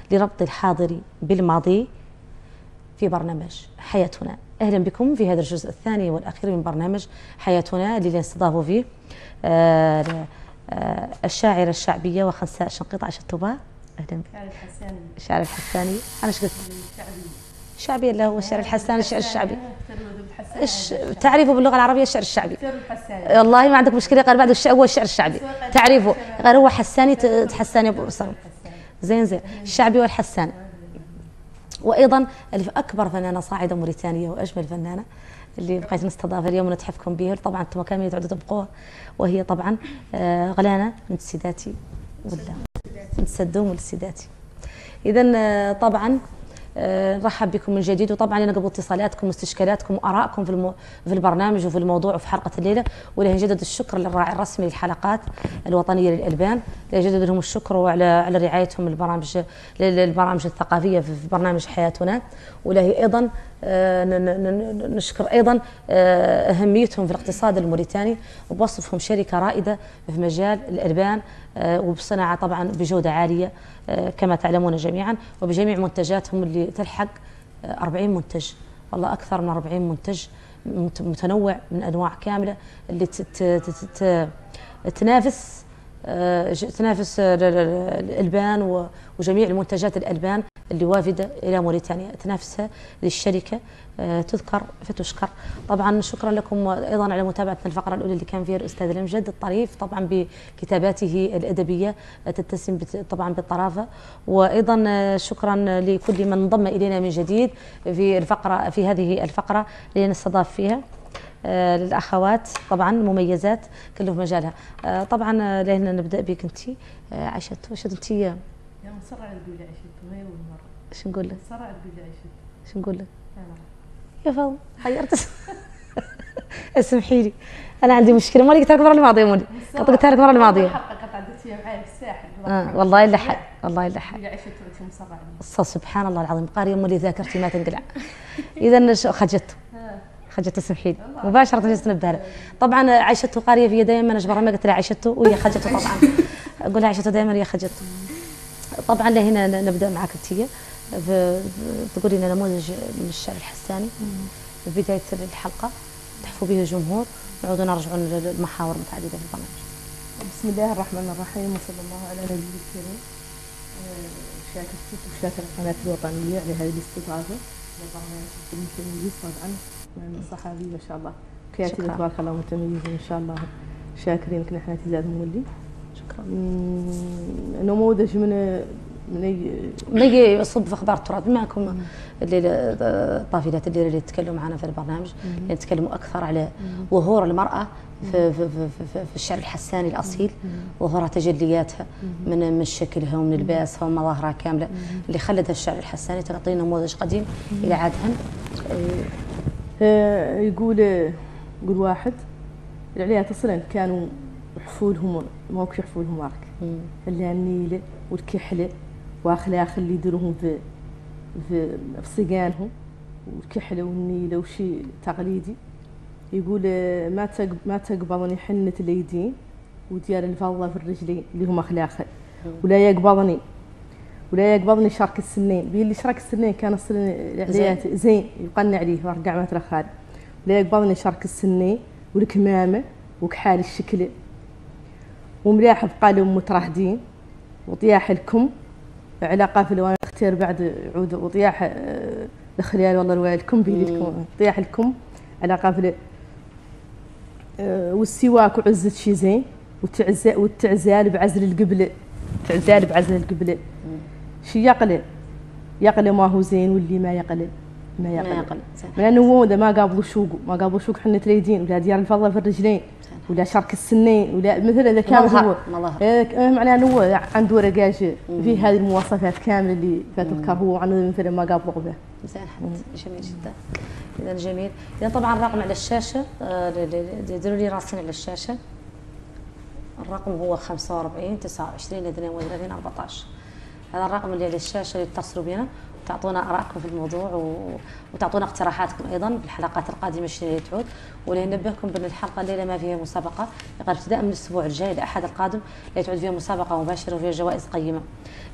لربط الحاضر بالماضي في برنامج حياتنا. أهلا بكم في هذا الجزء الثاني والأخير من برنامج حياتنا اللي نستضاف فيه الشاعرة الشعبية وخنساء شنقيط عائشة الطوبة. أهلا بك. الشاعر الحساني. أنا شو قلت؟ الشعبي اللي هو الشعر الحساني، الشعر الشعبي. تعريفه باللغة العربية الشعر الشعبي. والله ما عندك مشكلة، غير بعد هو الشعر الشعبي تعريفه، غير هو حساني تحساني بصر. زين الشعبي والحساني. وأيضا أكبر فنانة صاعدة موريتانية وأجمل فنانة اللي بقيت نستضافها اليوم ونتحفكم بها، طبعا انتم كاملين تعودوا تبقوها، وهي طبعا غلانة بنت سيداتي ولا بنت سدوم والسيداتي. إذا طبعا نرحب بكم من جديد، وطبعا انا قبل اتصالاتكم واستشكالاتكم وارائكم في البرنامج وفي الموضوع وفي حلقه الليله. وله جدد الشكر للراعي الرسمي للحلقات الوطنيه للالبان، له جدد لهم الشكر وعلى رعايتهم للبرامج الثقافيه في برنامج حياتنا. وله ايضا نشكر ايضا اهميتهم في الاقتصاد الموريتاني وبوصفهم شركه رائده في مجال الالبان وبصناعه طبعا بجوده عاليه كما تعلمون جميعا، وبجميع منتجاتهم اللي تلحق 40 منتج، والله أكثر من 40 منتج متنوع من أنواع كاملة اللي تنافس الألبان وجميع المنتجات الألبان اللي وافدة إلى موريتانيا، تنافسها للشركة تذكر فتشكر. طبعا شكرا لكم ايضا على متابعه الفقره الاولى اللي كان فيها الاستاذ الامجد الطريف طبعا بكتاباته الادبيه تتسم طبعا بالطرافه. وايضا شكرا لكل من انضم الينا من جديد في هذه الفقره اللي نستضاف فيها للاخوات طبعا مميزات كله في مجالها. طبعا لهنا نبدا بك انت عائشة. واش انت يا مسرع تقولي عائشة هي والمره شو نقول لك؟ مسرع تقولي عائشة شو نقول لك؟ يا فاطمة غيرت اسمحي لي انا عندي مشكله، ما لقيتها المره الماضيه مولي قطعتها لك المره الماضيه. قطعتها معايا في الساحل والله الا حق والله الا حق عائشة مسرع سبحان الله العظيم قاريه مولي ذاكرتي ما تنقلع. اذا خجت اسمحي لي مباشره جلست نبهها. طبعا عائشته قاريه في دائما اجبرها ما قلت لها عائشته وهي خجته طبعا اقول لها عائشته دائما هي خجته. طبعا لهنا نبدا معك انت تقولي لنا نموذج من الشعر الحساني في بدايه الحلقه تحفوا به الجمهور، نعودوا نرجعوا للمحاور متعدده في البرنامج. بسم الله الرحمن الرحيم وصلى الله على نبينا الكريم. شاكرتك وشاكر القناه الوطنيه على هذه الاستضافه للبرنامج المتميز طبعا من الصحابي ما شاء الله كاتبه تبارك الله متميزين ان شاء الله، شاكرينك نحن اعتزازهم مولي. شكرا. نموذج من يصب في اخبار التراث معكم الطافلات اللي يتكلموا معنا في البرنامج اللي يتكلموا اكثر على ظهور المراه في الشعر الحساني الاصيل، ظهورها تجلياتها من شكلها ومن لباسها ومظاهرها كامله اللي خلدها الشعر الحساني. تعطينا نموذج قديم الى عادهم. يقول واحد العليات اصلا كانوا حفولهم ما هوش حفولهم مارك الا النيله والكحله واخلاق اللي يديروهم في صقانهم والكحله والنيله وشي تقليدي. يقول ما تقبضني حنه اليدين وديار الفضه في الرجلين اللي هم اخلاقها، ولا يقبضني شرك السنين. بيقول لي شرك السنين كان العليات زين يقنع عليه ورقع ما ترخال. ولا يقبضني شرك السنين والكمامه وكحال الشكل وملاح بقالوا متراهدين وطياح الكم على قافله وانا اختار بعد عود وطياح الخليال والله الوالدكم بيدكم طياح الكم على قافله والسواك وعزه شي زين والتعزال بعزل القبله شي يقلل ما هو زين واللي ما يقلل لانه هو ما قابلوا شوق حنه اليدين ولا ديار الفضه في الرجلين ولا شرك السنين ولا مثل هذا كامل هو معناه انه هو عنده رقاج في هذه المواصفات كامله اللي فتذكر هو عنه مثل ما قابلوا به. زين جميل جدا. اذا جميل. اذا طبعا الرقم على الشاشه ديروا لي راسين على الشاشه. الرقم هو 45 29 32 14. هذا الرقم اللي على الشاشه اللي تتصلوا بنا تعطونا ارائكم في الموضوع وتعطونا اقتراحاتكم ايضا في الحلقات القادمه شنو اللي تعود. ولننبهكم بان الحلقه الليله ما فيها مسابقه، ابتداء من الاسبوع الجاي الاحد القادم اللي تعود فيها مسابقه مباشره وفيها جوائز قيمه.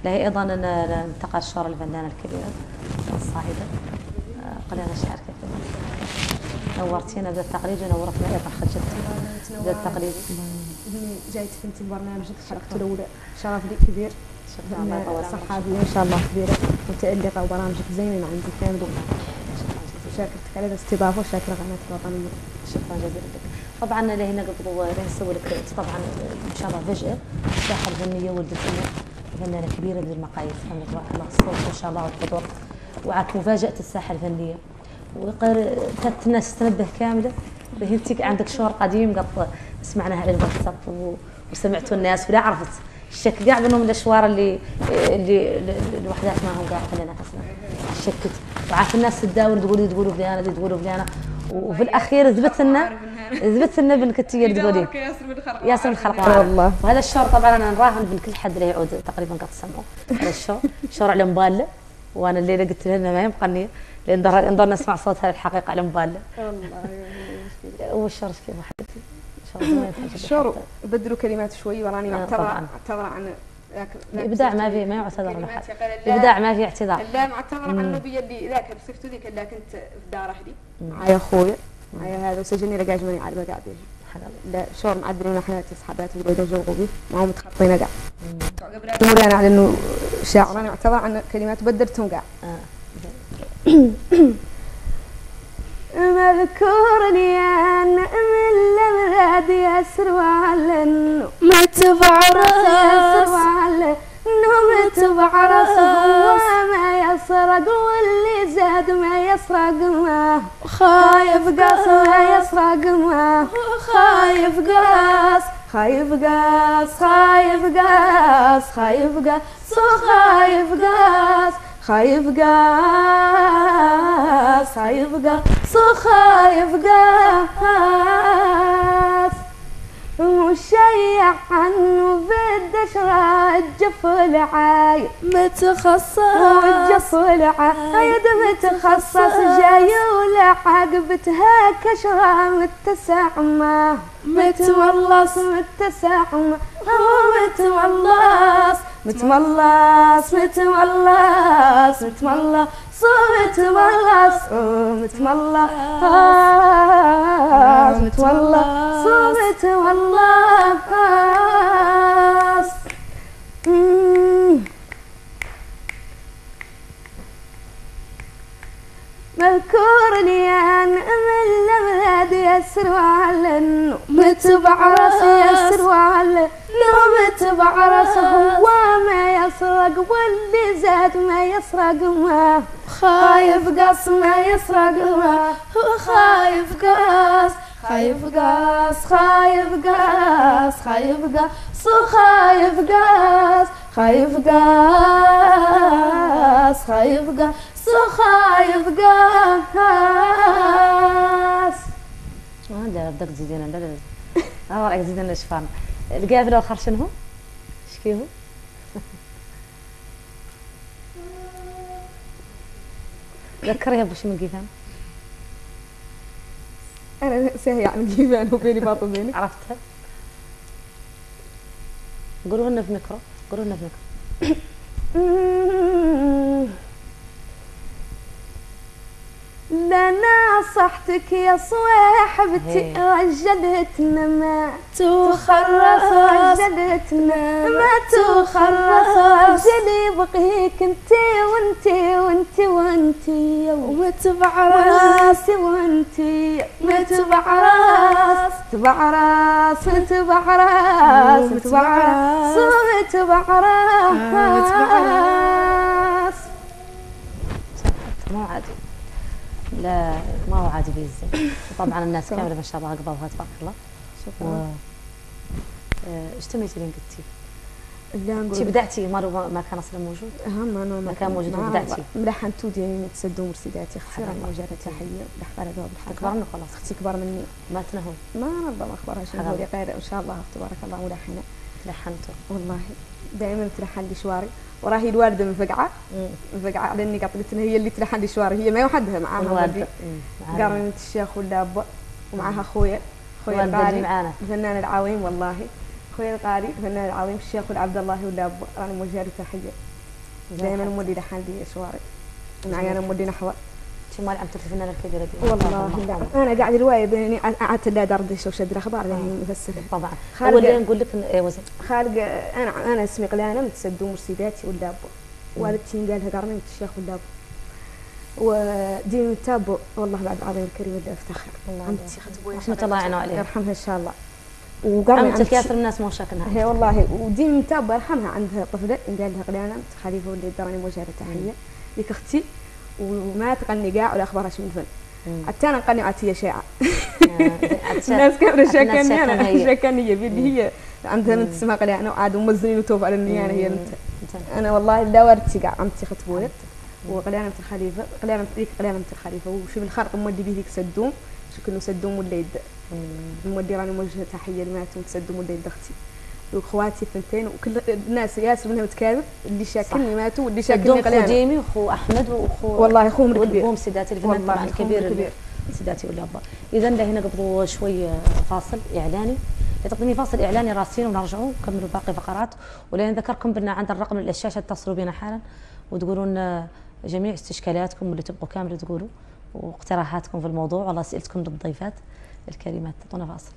له أيضا ننتقل الشعر الفنانة الكبيرة الصاعدة قلنا الشعر كيف نورتينا بدا التقليد ونورتنا أيضا خجلتي بدا التقليد. جايت في برنامجك حلقته الأولى شرف لي كبير. صحافية إن شاء الله كبيرة متألقة وبرامجك زينة عندي كامل. شاكرتك على الاستضافة وشاكرة قناة الوطنية. شكرا جزيلا لك. طبعا لهنا قبل نسوي لك طبعا ان شاء الله فجأة الساحة الفنية ولدت لنا فنانة كبيرة بالمقاييس الحمد لله الله الصوت ان شاء الله والقدر وعاد مفاجأة الساحة الفنية وغير الناس تنبه كاملة بهنتك عندك شعر قديم قط سمعناها على الواتساب وسمعتوا الناس ولا عرفت الشك قاع منهم الاشوار اللي الوحدات ما هم قاع خلينا نفسنا شكت وعاد الناس تداول تقولوا فلانة تقولوا فلانة وفي الاخير ثبت لنا بالكثير تقولي ياسر من الخلق والله. وهذا الشعر طبعا انا نراهن بكل حد اللي يعود تقريبا قد سمعوا هذا الشعر شعر على مبالة وانا الليله قلت لنا ما يبقى لان نضل نسمع صوتها الحقيقه على مبالة والله. والشعر كيف حبيبتي الشعر بدلوا كلمات شوي وراني معتذره عن الابداع ما يعتذر له حد الابداع ما في اعتذار لا معتذره عنه بيدي ذاك صفته ذيك اللي كنت في دار اهلي معايا اخويا معايا هذا وسجني لقى جماني على القاعدين لا شعور معدلين احنا تسحبات البيضه جوقوا به ما هم متخطين قاع انا على انه شاعر انا معتذر عن كلمات بدلتهم قاع مذكورني أنا من الأمراض يسر وعلى ما تبعرس يسر وعلى ما تبعرس وما يسرق واللي زاد ما يسرق ما خايف قاس ما يسرق ما خايف قاس خايف قاس خايف قاس خايف قاس خايف قاس خايف قاس خايف قاس خايف قاس وشيع عنه بدش الجف العاي متخصص والجف العايد متخصص جاي ولعقبتها كشرة متسع ما متملص متسع ما متملص متملص متملص متملص متملص متملص متملص متملص مذكورني أنا من الأمراض يسر وعلى متبعرس يسر وعلى متبعرس هو ما يسرق واللي زاد ما يسرق ما خايف قاس ما يسرق ما هو خايف قاس خايف قاس خايف قاس خايف قاس خايف قاس خايف قاس خايف قاس خايف قاس لا بدك تزيدين لا لا رايك تزيدين شفان القافله الاخر شنو هو؟ ايش كيفو؟ ذكريها بوش من قيفان انا ساهي عن قيفان وبيني باطل بيني عرفتها؟ قولوا لنا في ميكرو قولوا لنا في ميكرو لا نصحتك يا صاحبتي رجلتنا ما تخرص رجلتنا ما تخرص رجلي بقيك انتي وانتي وانتي وانتي ومتبعرس وانتي متبعرس تبعرس متبعرس متبعرس متبعرس مو عادي لا ما هو عادي بيزين طبعا الناس كامله ما شاء الله قبلها تبارك الله شكرا ايش تميتي اللي قلتي؟ انت بدعتي ما كان اصلا موجود؟ ما كان موجود وبدعتي ملحن تودي متسدو مرسيداتي اختي راني مجرد تحيه لحقه على جواب الحلقه كبر منه خلاص اختي كبر مني ما تنهون ما نظم اخبارها شنو هو قاعده ان شاء الله تبارك الله ملحنه لحنته والله دائما تلحن لي شواري وراهي الوالده مفقعه مفقعه على اني قلت هي اللي تلحن لي شواري هي ما وحدها معاها الوالده قرنت الشيخ ولا ابا ومعها اخويا القاري الفنان العظيم والله اخويا القاري الفنان العظيم الشيخ والعبد الله ولا ابا راني موجهه له تحيه دائما مودي دحال دي شوارع معايا انا مودي نحو انت مال عم الفنانه الكبيره دي والله لا انا قاعد روايه بيني قعدت لا دردش وشد الاخبار يعني مفسره طبعا اول نقول لك وزن خالق انا اسمي قلانه متسدو مرسيداتي والدابو والدتي قالها قرني الشيخ والدابو ودي متابو والله بعد العظيم الكريم بدي افتخر عمتي خطبويا رحمه الله يعينه عليها يرحمها ان شاء الله عمتك ياسر الناس مو شاكنها هي والله ودي متابو يرحمها عندها طفله قال لها قلانه خليفه واللي دراني موجهه تحيه لك اختي وما تغني كاع ولا اخبارها شي من الفن حتى انا نقني عتيه شاعه الناس كانوا شاكنيه باللي هي عندها بنت اسمها قلانه وعاد مزنين وتوب على النيانه هي انا والله لا ورثتي كاع عمتي خطبويا وقلانه بنت الخليفه قلانه بنت الخليفه وشي من الخرق مودي به ديك سدوم شكله سدوم ولا يد مودي راني موجهه تحيه لماتوا تسدوم ولا يد اختي وخواتي ثنتين وكل الناس ياسر منهم متكاذب اللي شاكلني ماتوا واللي شاكلني قلانه ديمي وخو احمد وخو والله اخوهم الكبير وهم سيداتي الفنان طبعا الكبير سيداتي ولا ابا اذا لهنا قبضوا شوي فاصل اعلاني تقدمي فاصل اعلاني راسين ونرجعوا نكملوا باقي فقرات ولين نذكركم بان عند الرقم اللي الشاشه اتصلوا بنا حالا وتقولون جميع استشكالاتكم واللي تبقوا كامله تقولوا واقتراحاتكم في الموضوع والله اسئلتكم للضيفات الكريمات. تعطونا فاصل.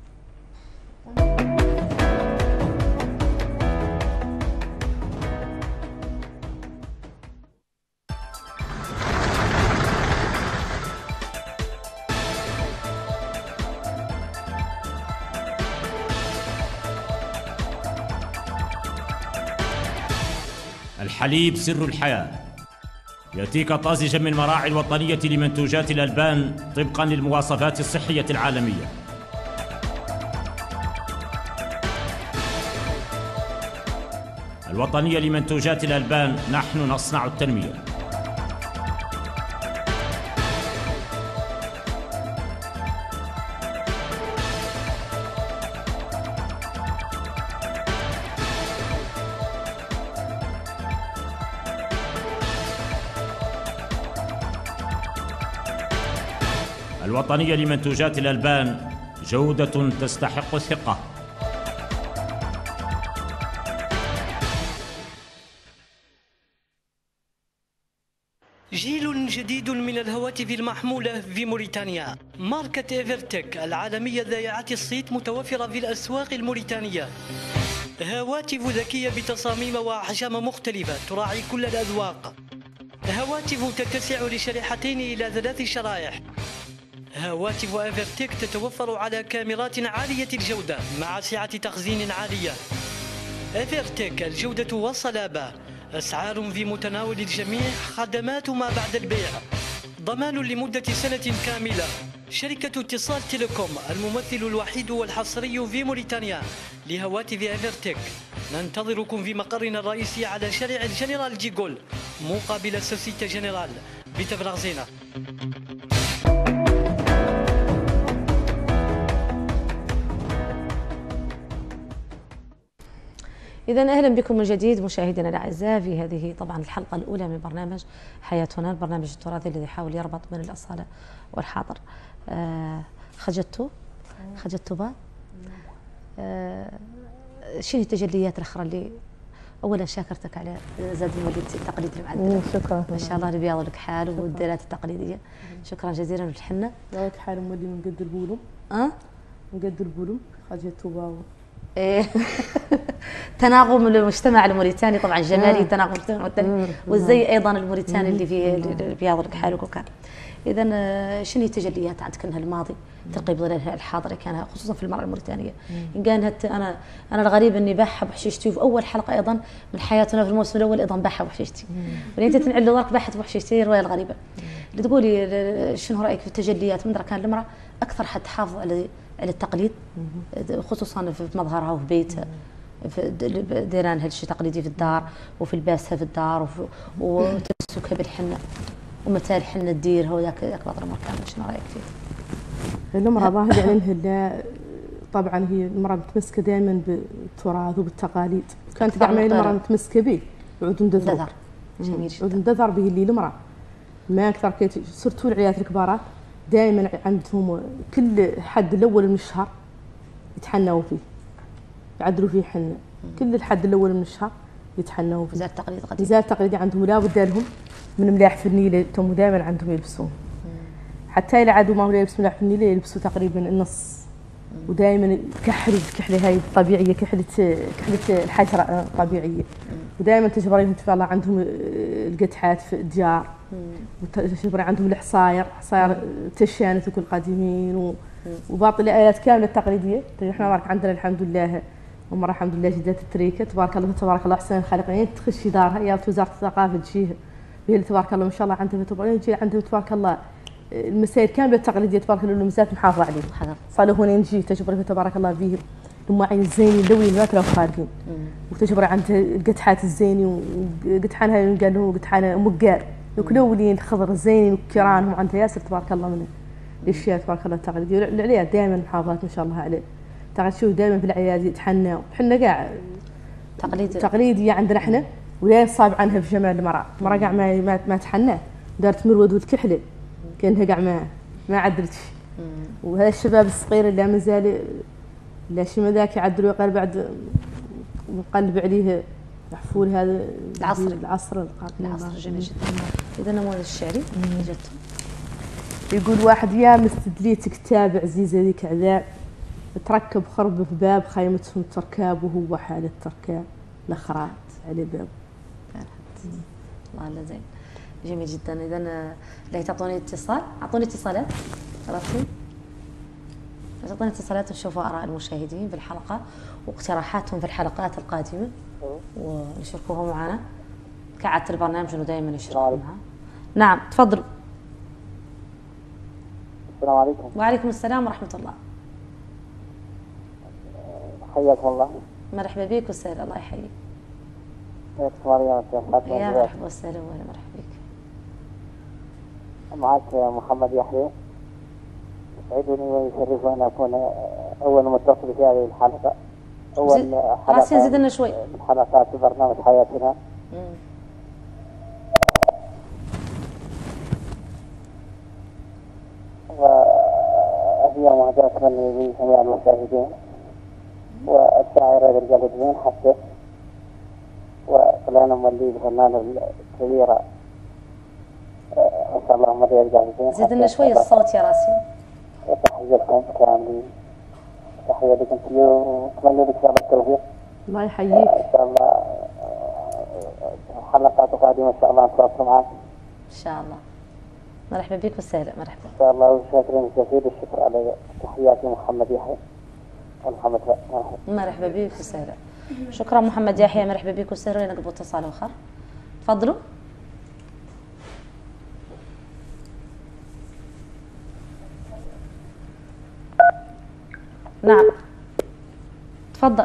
الحليب سر الحياة يأتيك طازجا من المراعي الوطنية لمنتوجات الألبان طبقا للمواصفات الصحية العالمية. الوطنية لمنتوجات الألبان، نحن نصنع التنمية. الوطنية لمنتوجات الألبان، جودة تستحق الثقة. جيل جديد من الهواتف المحمولة في موريتانيا. ماركة ايفرتك العالمية ذائعة الصيت متوفرة في الأسواق الموريتانية. هواتف ذكية بتصاميم وأحجام مختلفة تراعي كل الأذواق. هواتف تتسع لشريحتين إلى 3 شرائح. هواتف ايفرتك تتوفر على كاميرات عالية الجودة مع سعة تخزين عالية. ايفرتك الجودة والصلابة، أسعار في متناول الجميع، خدمات ما بعد البيع، ضمان لمدة 1 سنة كاملة. شركة اتصال تيليكوم الممثل الوحيد والحصري في موريتانيا لهواتف ايفرتك. ننتظركم في مقرنا الرئيسي على شارع الجنرال جيغول مقابل سوسيتي جنرال بتفرغزينة. إذا أهلا بكم من جديد مشاهدينا الأعزاء في هذه طبعا الحلقة الأولى من برنامج حياتنا، البرنامج التراثي الذي يحاول يربط بين الأصالة والحاضر. خجلتوا با شنو التجليات الأخرى اللي أولا شاكرتك على زاد المولد التقليدي المعدل. شكرا ما شاء الله ربياض لك حال والديرات التقليدية. شكرا جزيلا بالحنة. لك حال مولي من قد البولم من قد البولم خجلتوا با تناغم المجتمع الموريتاني طبعا جمالي تناغم المجتمع الموريتاني والزي ايضا الموريتاني اللي فيه بياض لك حالك وكان. اذا شنو هي التجليات عندك انها الماضي تلقي بظلالها الحاضر كان خصوصا في المراه الموريتانيه؟ ان كان انا الغريب اني باحه بحشيشتي وفي اول حلقه ايضا من حياتنا في الموسم الاول ايضا باحه بحشيشتي ولين انت تنعل ظهرك باحه بحشيشتي الروايه الغريبه اللي تقولي شنو رايك في التجليات من كان المراه اكثر حد تحافظ على التقليد خصوصا في مظهرها وفي بيتها ديران هالشيء تقليدي في الدار وفي لباسها في الدار وتمسكها بالحنه ومتى الحنه تديرها وذاك بعض الامور كامله. شنو رايك فيه؟ المراه ظاهر يعني طبعا هي المراه متمسكه دائما بالتراث وبالتقاليد. كانت دائما المراه متمسكه به عود ندذر جميل جدا. عود ندذر به اللي المراه ما اكثر صرتوا العيالات الكبارات دائما عندهم كل حد الاول من الشهر يتحنوا فيه يعدلوا فيه حنه. كل الحد الاول من الشهر يتحنوا زاد تقليد قديم. زاد تقليدي عندهم لا بد لهم من ملاح في النيله، توم دائما عندهم يلبسون. حتى إذا عادوا ما هو يلبس ملاح في النيله يلبسوا تقريبا النص. ودائما كحلوا الكحله هاي الطبيعيه، كحله الحجره طبيعيه. ودائما تجبريهم تبارك الله عندهم القدحات في الديار، وتجبري عندهم الحصاير، حصاير تشانت وكل قديمين وباقي الآلات كامله التقليديه. احنا بارك عندنا الحمد لله ومرة الحمد لله جدات التريكه تبارك الله تبارك الله احسن الخالقين. تخشي دارها يا وزاره الثقافه تجيه هي تبارك الله ما شاء الله عندها تبارك الله المسائل كامله التقليديه تبارك الله المسات محافظه عليهم. صاروا هنا نجي تجبري تبارك الله به المواعين الزينين اللوي ما كانوا خارجين. وتجبري عندها القدحات الزيني وقدحانها قال له قدحانها مقار وكلولين الخضر الزينين وكيرانهم عندها ياسر تبارك الله من الاشياء تبارك الله التقليديه. العيال دائما محافظات ما شاء الله عليه. تشوف دائما في الاعياد يتحنى وحنا كاع تقليديه عندنا احنا ولا صعب عنها في جمال المراه كاع ما تحنى دارت مرود والكحله كانها كاع ما عدلتش. وهذا الشباب الصغير اللي مازال لا شي ما ذاك يعدلوا قال بعد نقلب عليه محفول هذا العصر جميل جدا. اذا نموذج الشعري وجدته يقول واحد يا مستدليتك تابع عزيزه ذيك عذاب تركب خرب في باب خيمتهم تركاب وهو حال التركاب لخرات على باب. الله لا زين جميل جدا. اذا لا تعطوني اتصال، اعطوني اتصالات عرفتي؟ تعطوني اتصالات ونشوفوا اراء المشاهدين في الحلقه واقتراحاتهم في الحلقات القادمه ونشاركوها معنا كعادة البرنامج انه دائما يشاركوا معها. نعم تفضلوا. السلام عليكم. وعليكم السلام ورحمه الله. حياكم الله. مرحبا بك وسهلا. الله يحييك. يا مرحبا وسهلا ولا مرحبا بك. معك محمد يحيى. يسعدني ويشرفني ان اكون اول متصل في هذه الحلقه. اول حلقه زدنا شوي من حلقات برنامج حياتنا. وهي مهداة لجميع المشاهدين والشاعر رجال الدين حتى وفلان مولي الفنانة الكبيرة ما شاء الله مريم رجال الدين. زدنا شوي الصوت يا راسي. تحية لكم كاملين. تحية لكم وأتمنى لك شاء الله التوفيق. الله يحييك. إن شاء الله حلقات قادمة إن شاء الله نتواصل معك. إن شاء الله. مرحبا بك وسهلا. مرحبا. إن شاء الله وشاكرين جزيل الشكر على تحياتي محمد يحيى. محمد مرحبا بك وسهلا. شكرا محمد يحيى. مرحبا بك وسهلا. نقبل اتصال آخر. تفضلوا. نعم تفضل.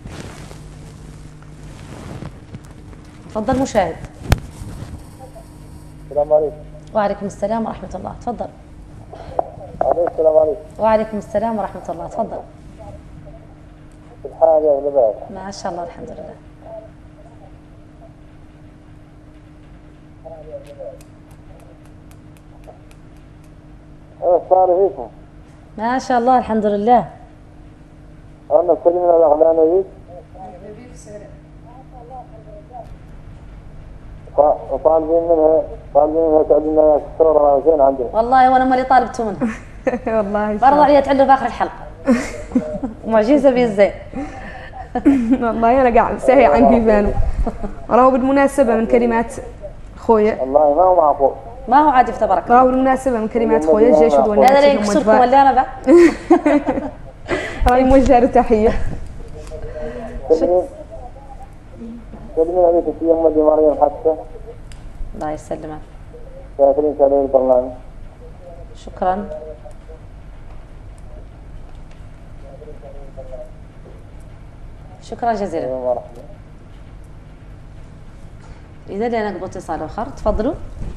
تفضل مشاهد. السلام عليكم. وعليكم السلام ورحمة الله. تفضل. السلام عليكم. وعليكم السلام ورحمة الله. تفضل. الحال يا ولد. ما شاء الله الحمد لله. صار فيكم. ما شاء الله الحمد لله. أنا سلمنا الأغلانية. وطالبين منها تعلمنا الصورة زين عندنا. والله وأنا مالي طالبته منها. والله. برضه عليها تعلم في آخر الحلقة. معجزة بالزين. والله أنا قاعد ساهي عن كيفانه. راهو بالمناسبة من كلمات خويا. والله ما هو معقول. ما هو عادي تبارك الله. راهو بالمناسبة من كلمات خويا الجيش والناس. هذا اللي يكسركم ولا أنا بقى. راهي موجهة له تحية. سلمين عليك في أم دي مريم حتى. الله يسلمك. شاكرين على البرنامج. شكرا. شكرا جزيلا. إذا لنا نقبل اتصال آخر. تفضلوا.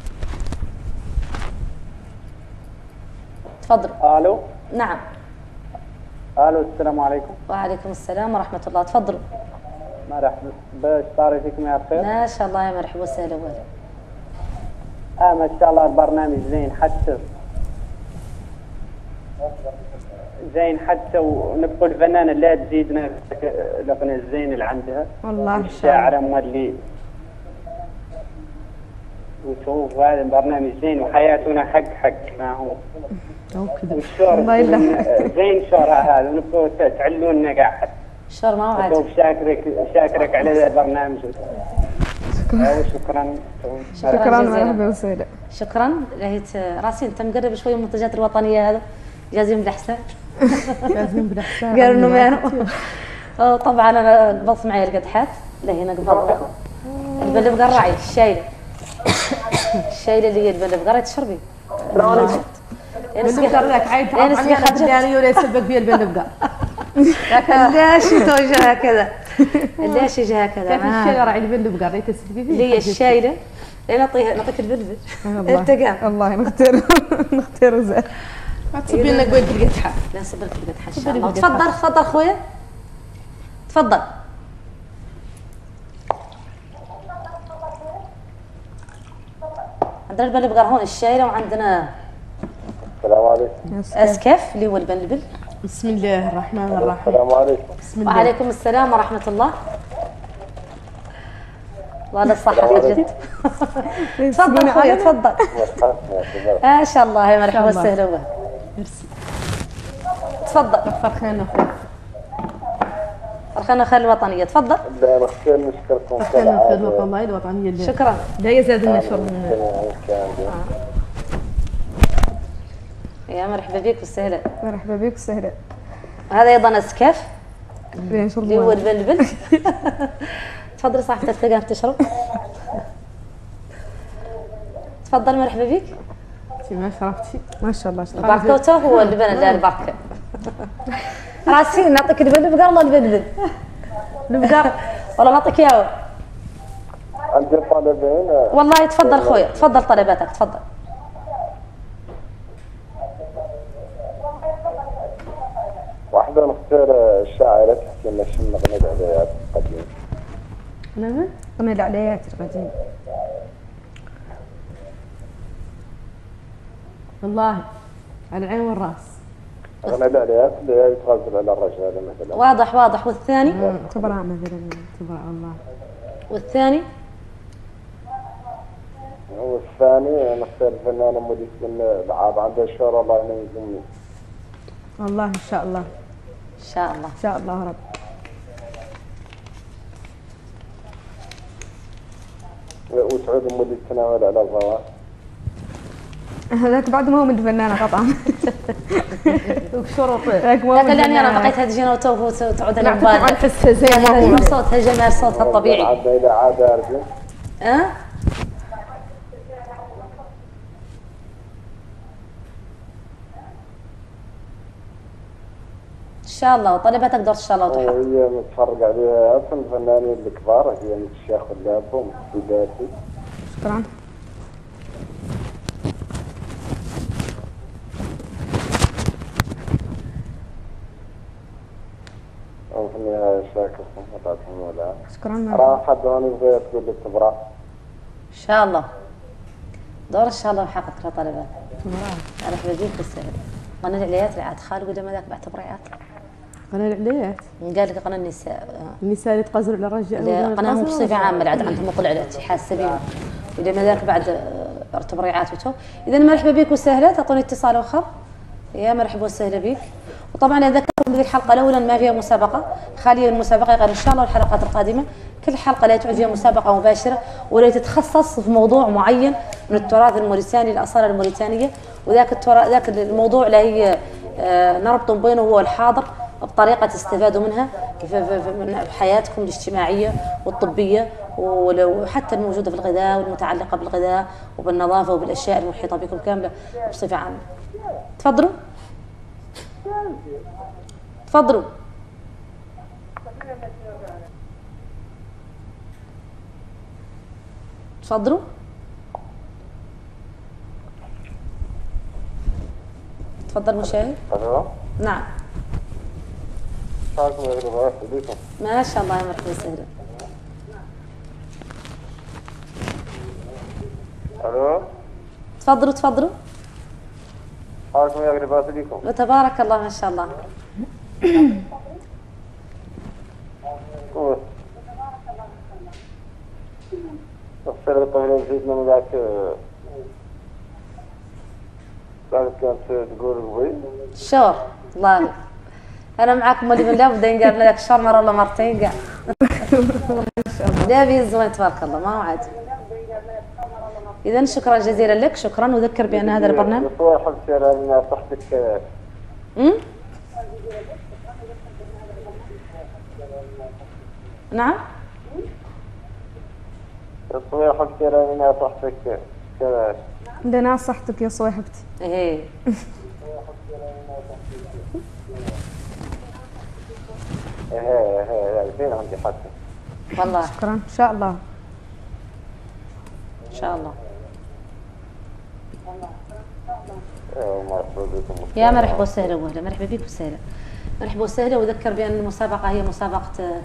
تفضلوا. ألو. نعم. ألو السلام عليكم. وعليكم السلام ورحمة الله. تفضلوا. مرحبا. باش طاري فيكم يا خير. ما شاء الله يا مرحبا وسهلا وهلا. ما شاء الله البرنامج زين حتى زين حتى ونبقوا الفنانة لا تزيدنا الأغنية الزين اللي عندها. والله إن شاء الله. الشاعرة مولي وشوف هذا البرنامج زين وحياتنا حق ما هو. والشهر الله يلا. زين شهرها هذا ونبقوا تعلونا قاعد. الشهر ما هو عادي. شاكرك على هذا البرنامج. شكرا. شكرا مرحبا وسهلا. شكرا. لهيت راسين انت مقرب شويه من المنتجات الوطنيه هذا جازين بالاحسان. جازين بالاحسان. قالوا انه ما طبعا انا قبضت معي القدحات لهنا قبضت البلب قراعي الشايله اللي هي البلب قراعي تشربي. البلب قراعي عيد تعرف عني يعني ولا يسبق فيها البلب قراعي. ليش توجه هكذا؟ ليش يجي هكذا؟ كيف الشجره على البلب قراعي تسبق فيها؟ اللي هي الشايله نعطيك البلبل. انت قاعد والله نختار زين. ما تصبي لنا قوي في القدحه. لا نصبر في القدحه ان شاء الله. تفضل اخويا تفضل. عندنا البلب هون الشايله وعندنا السلام عليكم. اسكف اللي هو البلبل. بسم الله الرحمن الرحيم. السلام عليكم. بسم الله. وعليكم السلام ورحمه الله. والله الصحة جد. تفضل اخويا تفضل. ما شاء الله يا مرحبا وسهلا وسهلا. ميرسي. تفضل. فرخانه اخويا. فرخانه خير الوطنيه تفضل. لا نختار نشكركم. فرخانه خير الوطنيه الوطنيه. شكرا. لا يزاد النشر من يا مرحبا بك وسهلا. مرحبا بك وسهلا. هذا ايضا اسكاف ان شاء اللي الله. هو البلبل. تفضلي صاحبتي الثقة تشرب. تفضل مرحبا بك. ما شرفتي ما شاء الله. البركوته هو اللبن لا البركة. راسين نعطيك البلبل قال الله البلبل. البقر والله نعطيك اياه. عندي طالبين. والله تفضل اخويا تفضل طلباتك تفضل. واحدة نختار الشاعرة تحكي لنا شنو أغنية العبايات القديمة. نعم. أغنية العليات القديم. والله على العين والراس. أغنية العليات اللي هي تغزل على الرجال مثلا. واضح والثاني؟ تبرع مثلا. تبرع الله. والثاني؟ والثاني نختار الفنانة موديسين العاب عندها شهرة الله ينزلني. والله إن شاء الله. إن شاء الله. إن شاء الله رب. وسعود مودي التناول على الضوء. هذاك بعد ما هو من الفنانة قطعا. وشرط. لكن لاني انا بقيت هذه جينا وتعود انا طبعا حسها زي ما هو صوتها جمال صوتها الطبيعي. عادة الى عادة ارجو. ان شاء الله وطلباتك دور ان شاء الله وتحقق. هي متفرج عليها اصلا الفنانين الكبار هي من الشيخ اللابو بدايتي. شكرا. وفنيها شاكر صنفتاتهم ولا. شكرا. راح حد هون يبغى تقول لي تبرع. ان شاء الله. دور ان شاء الله وحقق لطلبات. انا بجيك بالسهل. قناه العليات اللي عاد خالق ودم ذاك بعد تبريعات. قناه العليات. قال لك قناه النساء. النساء اللي تقزروا على الرجال. قناهم بصفه عامه اللي عاد عندهم مطلع الاتحاد السبيل. ودم ذاك بعد تبريعات وتو. اذا مرحبا بك وسهلا تعطوني اتصال اخر. يا مرحبا وسهلا بك. وطبعا اذكركم بهذه الحلقه لولا ما فيها مسابقه خاليه من المسابقه غير ان شاء الله الحلقات القادمه كل حلقه لا تعود فيها مسابقه مباشره ولا تتخصص في موضوع معين من التراث الموريتاني الاصاله الموريتانيه ذاك الموضوع لا هي نربط بينه هو الحاضر بطريقه تستفادوا منها في حياتكم الاجتماعيه والطبيه وحتى الموجوده في الغذاء والمتعلقه بالغذاء وبالنظافه وبالاشياء المحيطه بكم كامله بصفه عامه. تفضلوا. تفضلوا. تفضلوا. تفضل مشاهد. الو. نعم. ما شاء الله يا مرحبا وسهلا. الو. تفضلوا. حالكم يا قريبات ليكم. وتبارك الله ما شاء الله. السنة الطويلة زيدنا من ذاك كانت تقول قوي. شور الله انا معاكم اللي بالله بدا ينقال لك شهر مره ولا مرتين قاع. لا بي زوين تبارك الله ما هو عادي. اذا شكرا جزيلا لك، شكرا، وذكر بان هذا البرنامج صحتك انا صحتك نعم صحتك انا صحتك كذا عندنا صحتك يا صويحبتي. ايه ايه فين عندي حتى والله شكرا ان شاء الله ان شاء الله. مرحبا بكم. يا مرحبا وسهلا وهلا، مرحبا بك وسهلا، مرحبا وسهلا. وذكر بان المسابقه هي مسابقه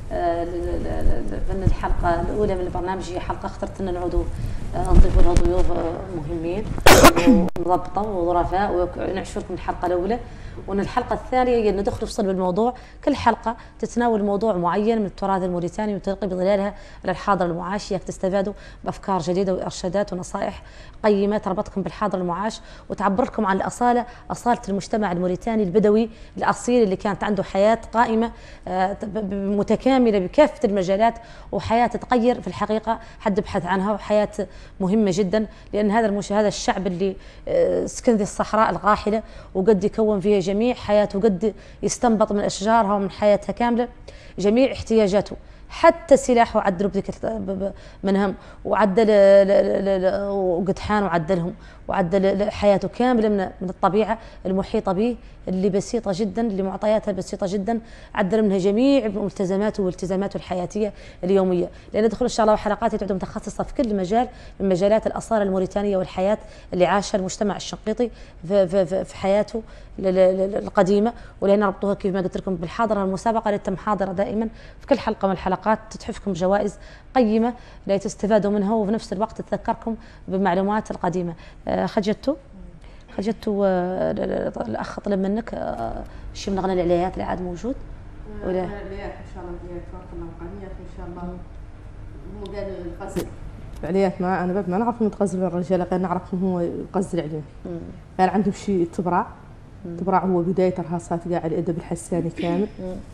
من الحلقه الاولى من البرنامج، هي حلقه اخترت لنا نعودوا نضيف لها ضيوف مهمين ومضبطه وظرفاء ونعشركم الحلقه الاولى. وان الحلقه الثانيه هي ندخل في صلب الموضوع، كل حلقه تتناول موضوع معين من التراث الموريتاني وتلقي بظلالها على الحاضر المعاش، ياك تستفادوا بافكار جديده وارشادات ونصائح قيمه تربطكم بالحاضر المعاش وتعبر لكم عن الاصاله، اصاله المجتمع الموريتاني البدوي الاصيل اللي كانت عنده حياه قائمه متكامله بكافه المجالات، وحياه تتغير في الحقيقه حد يبحث عنها، وحياه مهمه جدا لان هذا الشعب اللي سكن في الصحراء القاحله وقد يكون فيها جميع حياته، قد يستنبط من اشجارها ومن حياتها كامله جميع احتياجاته، حتى سلاحه عدلوا بذيك منهم، وعدل وقدحان وعدلهم، وعدل حياته كامله من الطبيعه المحيطه به اللي بسيطه جدا، اللي معطياتها بسيطه جدا، عدل منها جميع ملتزماته والتزاماته الحياتيه اليوميه، لان ندخل ان شاء الله حلقات تعد متخصصه في كل مجال من مجالات الاصاله الموريتانيه والحياه اللي عاشها المجتمع الشنقيطي في حياته القديمه، ولان ربطوها كيف ما قلت لكم بالحاضره المسابقه اللي تم حاضره دائما في كل حلقه من الحلقات، تتحفكم جوائز قيمه لا تستفادوا منها وفي نفس الوقت تذكركم بالمعلومات القديمه. خجلتوا الاخ طلب منك شيء من اغنى العليات اللي عاد موجود ولا العليات ان شاء الله تبارك الله وقنيات ان شاء الله. هو قال الغزل العليات ما نعرف متغزل الرجال، غير نعرف هو يغزل عليه. قال عندهم شيء تبرع هو بدايه رهاصات كاع الادب الحساني كامل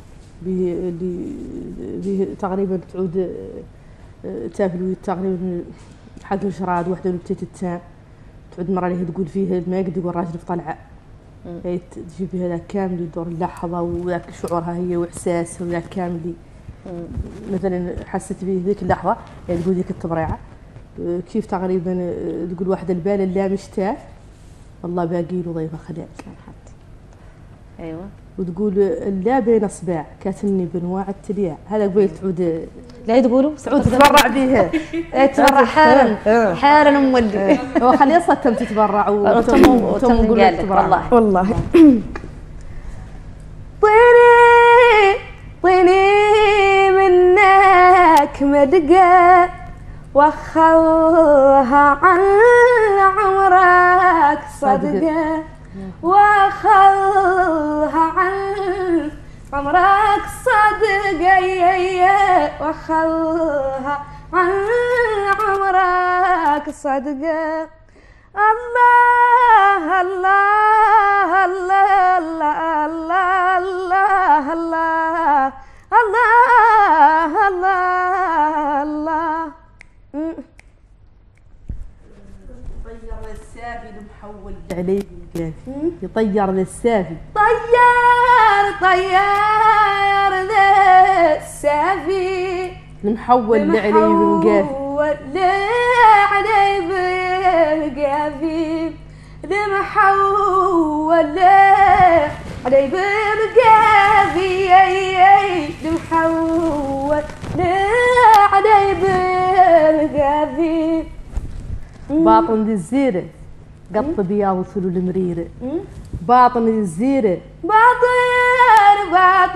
اللي تقريبا تعود تافلوي تقريبا حد الجراد وحده نبتة التام تعود مرة اللي تقول فيها ما يقدر يقول راجل في طلعة، هي تجيب هذا كامل يدور اللحظة وذاك شعورها هي وإحساسها وذاك كامل مثلا حست به ذيك اللحظة، يعني تقول ذيك التبريعة كيف تقريبا تقول واحدة البال اللي مشتاف والله باقي له ضيفة خلال ايوه، وتقول لا بين اصبع كاتني بنواع التليع، هذا قبيل تعود لا تقولوا تعود تتبرع بها تتبرع حالا مولي هو خلي اصلا تم تتبرع وتم نقول لك والله طيني منك مدقه وخلها عن عمرك صدقه وخلها عن عمرك صدقه وخلها عن عمرك صدقه. الله الله الله الله الله الله الله الله الله يطير للسافي المحول عليه يطير للسافي طير ذا السافي المحول عليه بالقافي عليه بالقافي المحول عليه بالقافي المحول عليه بالقافي باطن ذي الزيرة قط بياض ثلو المريرة باطن ذي الزيرة باطن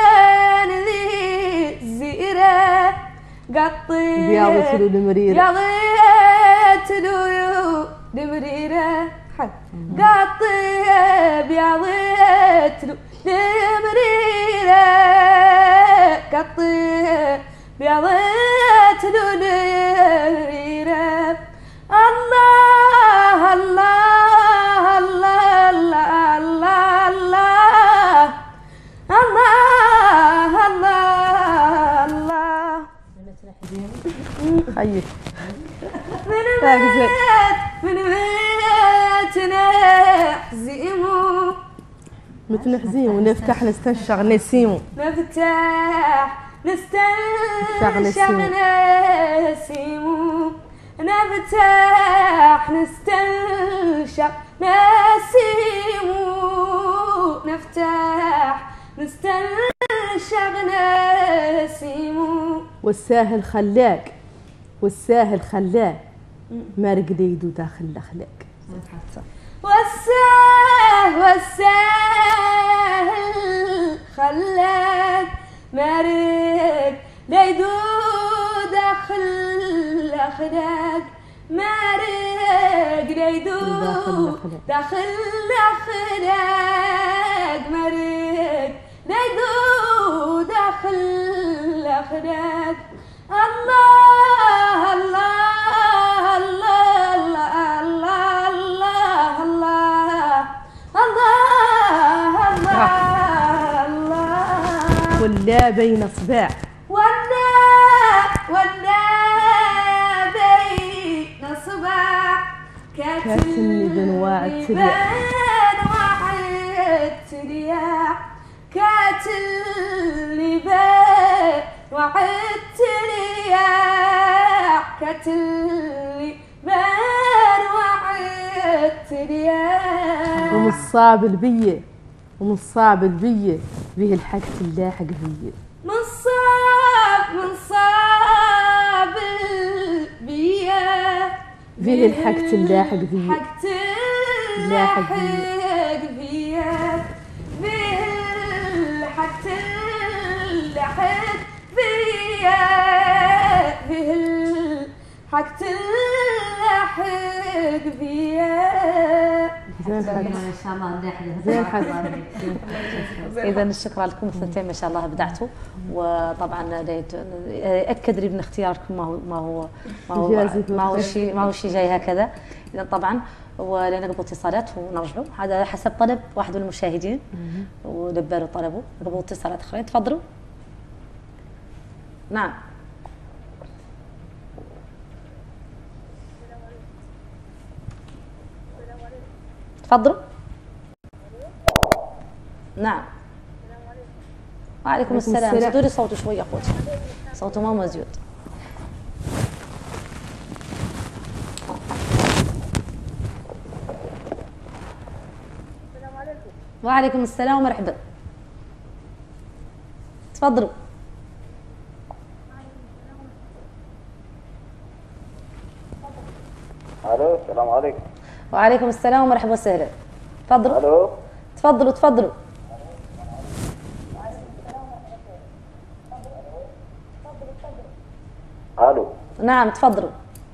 ذي الزيرة قط بياض ثلو المريرة بياض ثلو المريرة قطيب يا ضيت لمريرة قطيب يا ضيت لمريرة الله الله الله الله الله الله الله الله خير من نحزيمو متنحزيم ونفتح نستنشق نسيمو نفتح نستنشق نسيمو نفتح نستنشق نسيمو نفتح نستنشق نسيمو والساهل خلاق والساهل خلاق ما رقد يدو داخل الأخلاق والساهل خلاق ما رقد يدو داخل الأخلاق ما رقد يدو داخل الأخلاق ما رقد يدو داخل الأخلاق الله الله الله الله الله الله الله الله ولا بين صباع ولا بين صباع كاتلني بنواع الترياع كاتلني بنواع الترياع كاتلني بنواع الترياع ومن الصعب البيه ومن الصعب البيه به الحق اللاحق بيه من صعب البيه به الحق اللاحق بيه حق اللاحق بيه به الحق اللاحق بيه به الحق اللاحق بيه زين حق ما شاء الله زين حق اذا الشكر لكم الثنتين ما شاء الله ابدعتوا وطبعا اكد لي من اختياركم ما هو شيء جاي هكذا اذا طبعا ولنا قبل اتصالات ونرجعوا هذا حسب طلب واحد من المشاهدين ولبى له طلبه قبل اتصالات اخرين تفضلوا نعم تفضلوا نعم وعليكم السلام زودوا لي صوته شوي يا اخوتي صوته ما مزيود وعليكم السلام ومرحبا تفضلوا الو السلام عليكم وعليكم السلام ومرحبا وسهلا تفضلوا الو تفضلوا الو نعم تفضلوا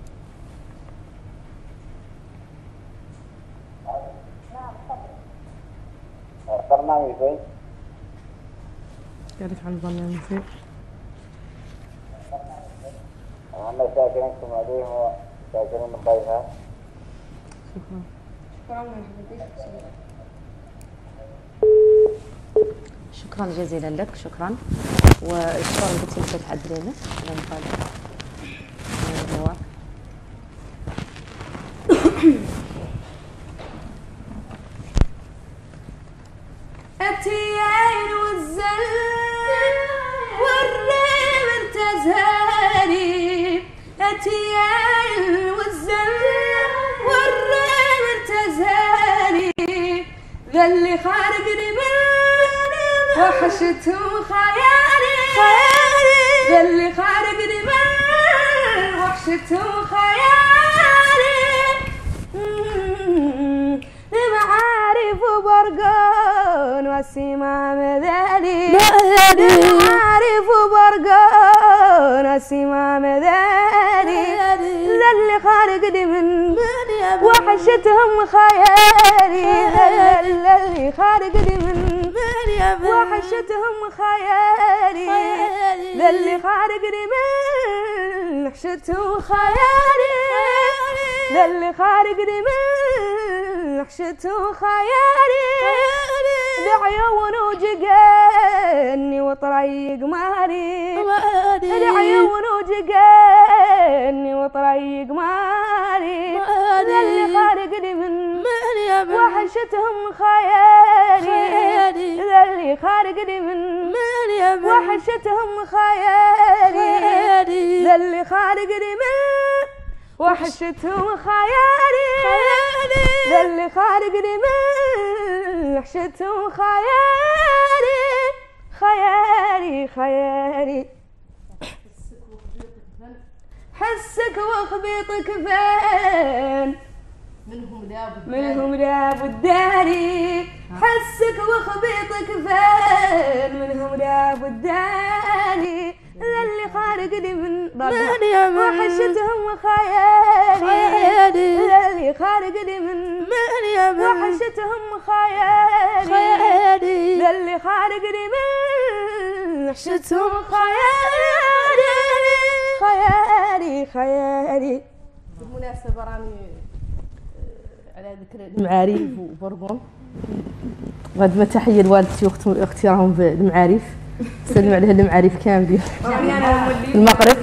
برنامج زين تعرف عن البرنامج زين احنا شاكرينكم عليهم وشاكرين خيرها شكرا جزيلا لك شكرا وشكرا قلت لك تعدلينا التياين والزل والريم انتزهاني التياين والزل والريم انتزهاني ذا اللي خارقني من وحشته خيالي ذا اللي خارقني من وحشته خيالي معارف وبرقان وسمام ذالي معارف وبرقان وسمام ذالي ذا اللي خارقني من وحشتهم خيالي اللي خارج لي من وحشتهم خيالي اللي خارج لي من وحشتهم خيالي اللي خارج لي من وحشتهم خيالي العيون وجقني وطريق ماري العيون وجقني وطريق ماري اللي خارج لي من وحشتهم خيالي اللي خارج لي من وحشتهم خيالي اللي خارج لي من وحشتهم خيالي اللي خارج لي من وحشتهم خيالي خيالي خيالي حسك وخبيطك فين منهم لاب الداري حسك وخبيطك فين منهم لاب الداري اللي خارج لي من وحشتهم خيالي اللي خارج لي من وحشتهم خيالي اللي خارج لي من وحشتهم خيالي خيالي خيالي. بالمناسبة راني على ذكر المعاريف وبربون غد ما تحية لوالدتي واختي راهم بالمعاريف سلم عليها المعاريف كاملين المغرب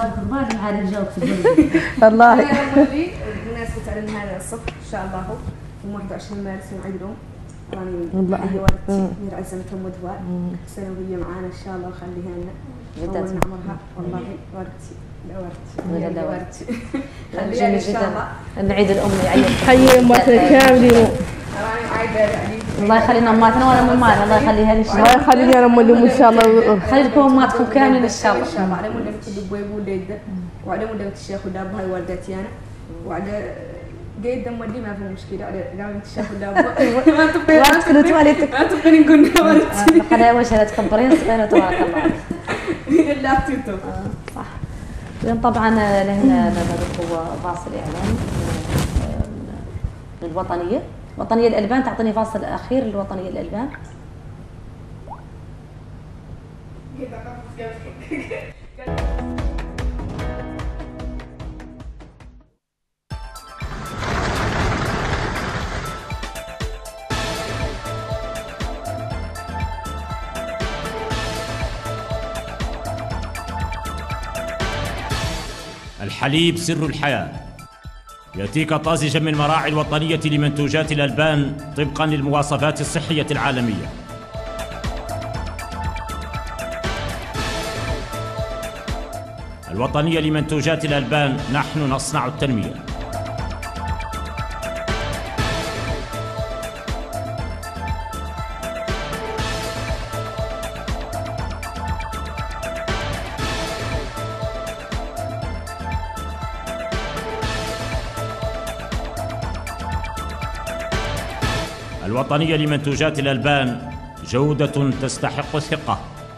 والله بمناسبة على هذا الصف إن شاء الله يوم 21 مارس نعيدهم راني هي والدتي مير عزمتهم ودواء سنوية معانا إن شاء الله وخليها لنا أول نعمرها والله والدتي لا والدتي خليها إن شاء الله نعيد الأم يعيد حي أماتنا كاملين راني عايدة الله يخلينا أماتنا ولا أماتنا الله يخليها إن شاء الله الله يخليني أنا أمهم إن شاء الله خلي لكم أماتكم كاملين إن شاء الله. إن شاء الله على مدة الدبوي وليدة وعلى مدة الشيخ ودابها هاي والدتي أنا وعلى قيد دم ودي ما في مشكلة على قامة الشيخ ودابها ما تبقين نقول والدتي خليها وش هذا تكبرين صغيرة تبارك الله لا توتو صح. لأن طبعا لهنا هو فاصل إعلان للوطنية وطنية الألبان تعطيني فاصل أخير للوطنية الألبان. الحليب سر الحياة يأتيك طازجا من مراعي الوطنية لمنتوجات الألبان طبقا للمواصفات الصحية العالمية. الوطنية لمنتوجات الألبان نحن نصنع التنمية. الوطنية لمنتوجات الألبان جودة تستحق الثقة.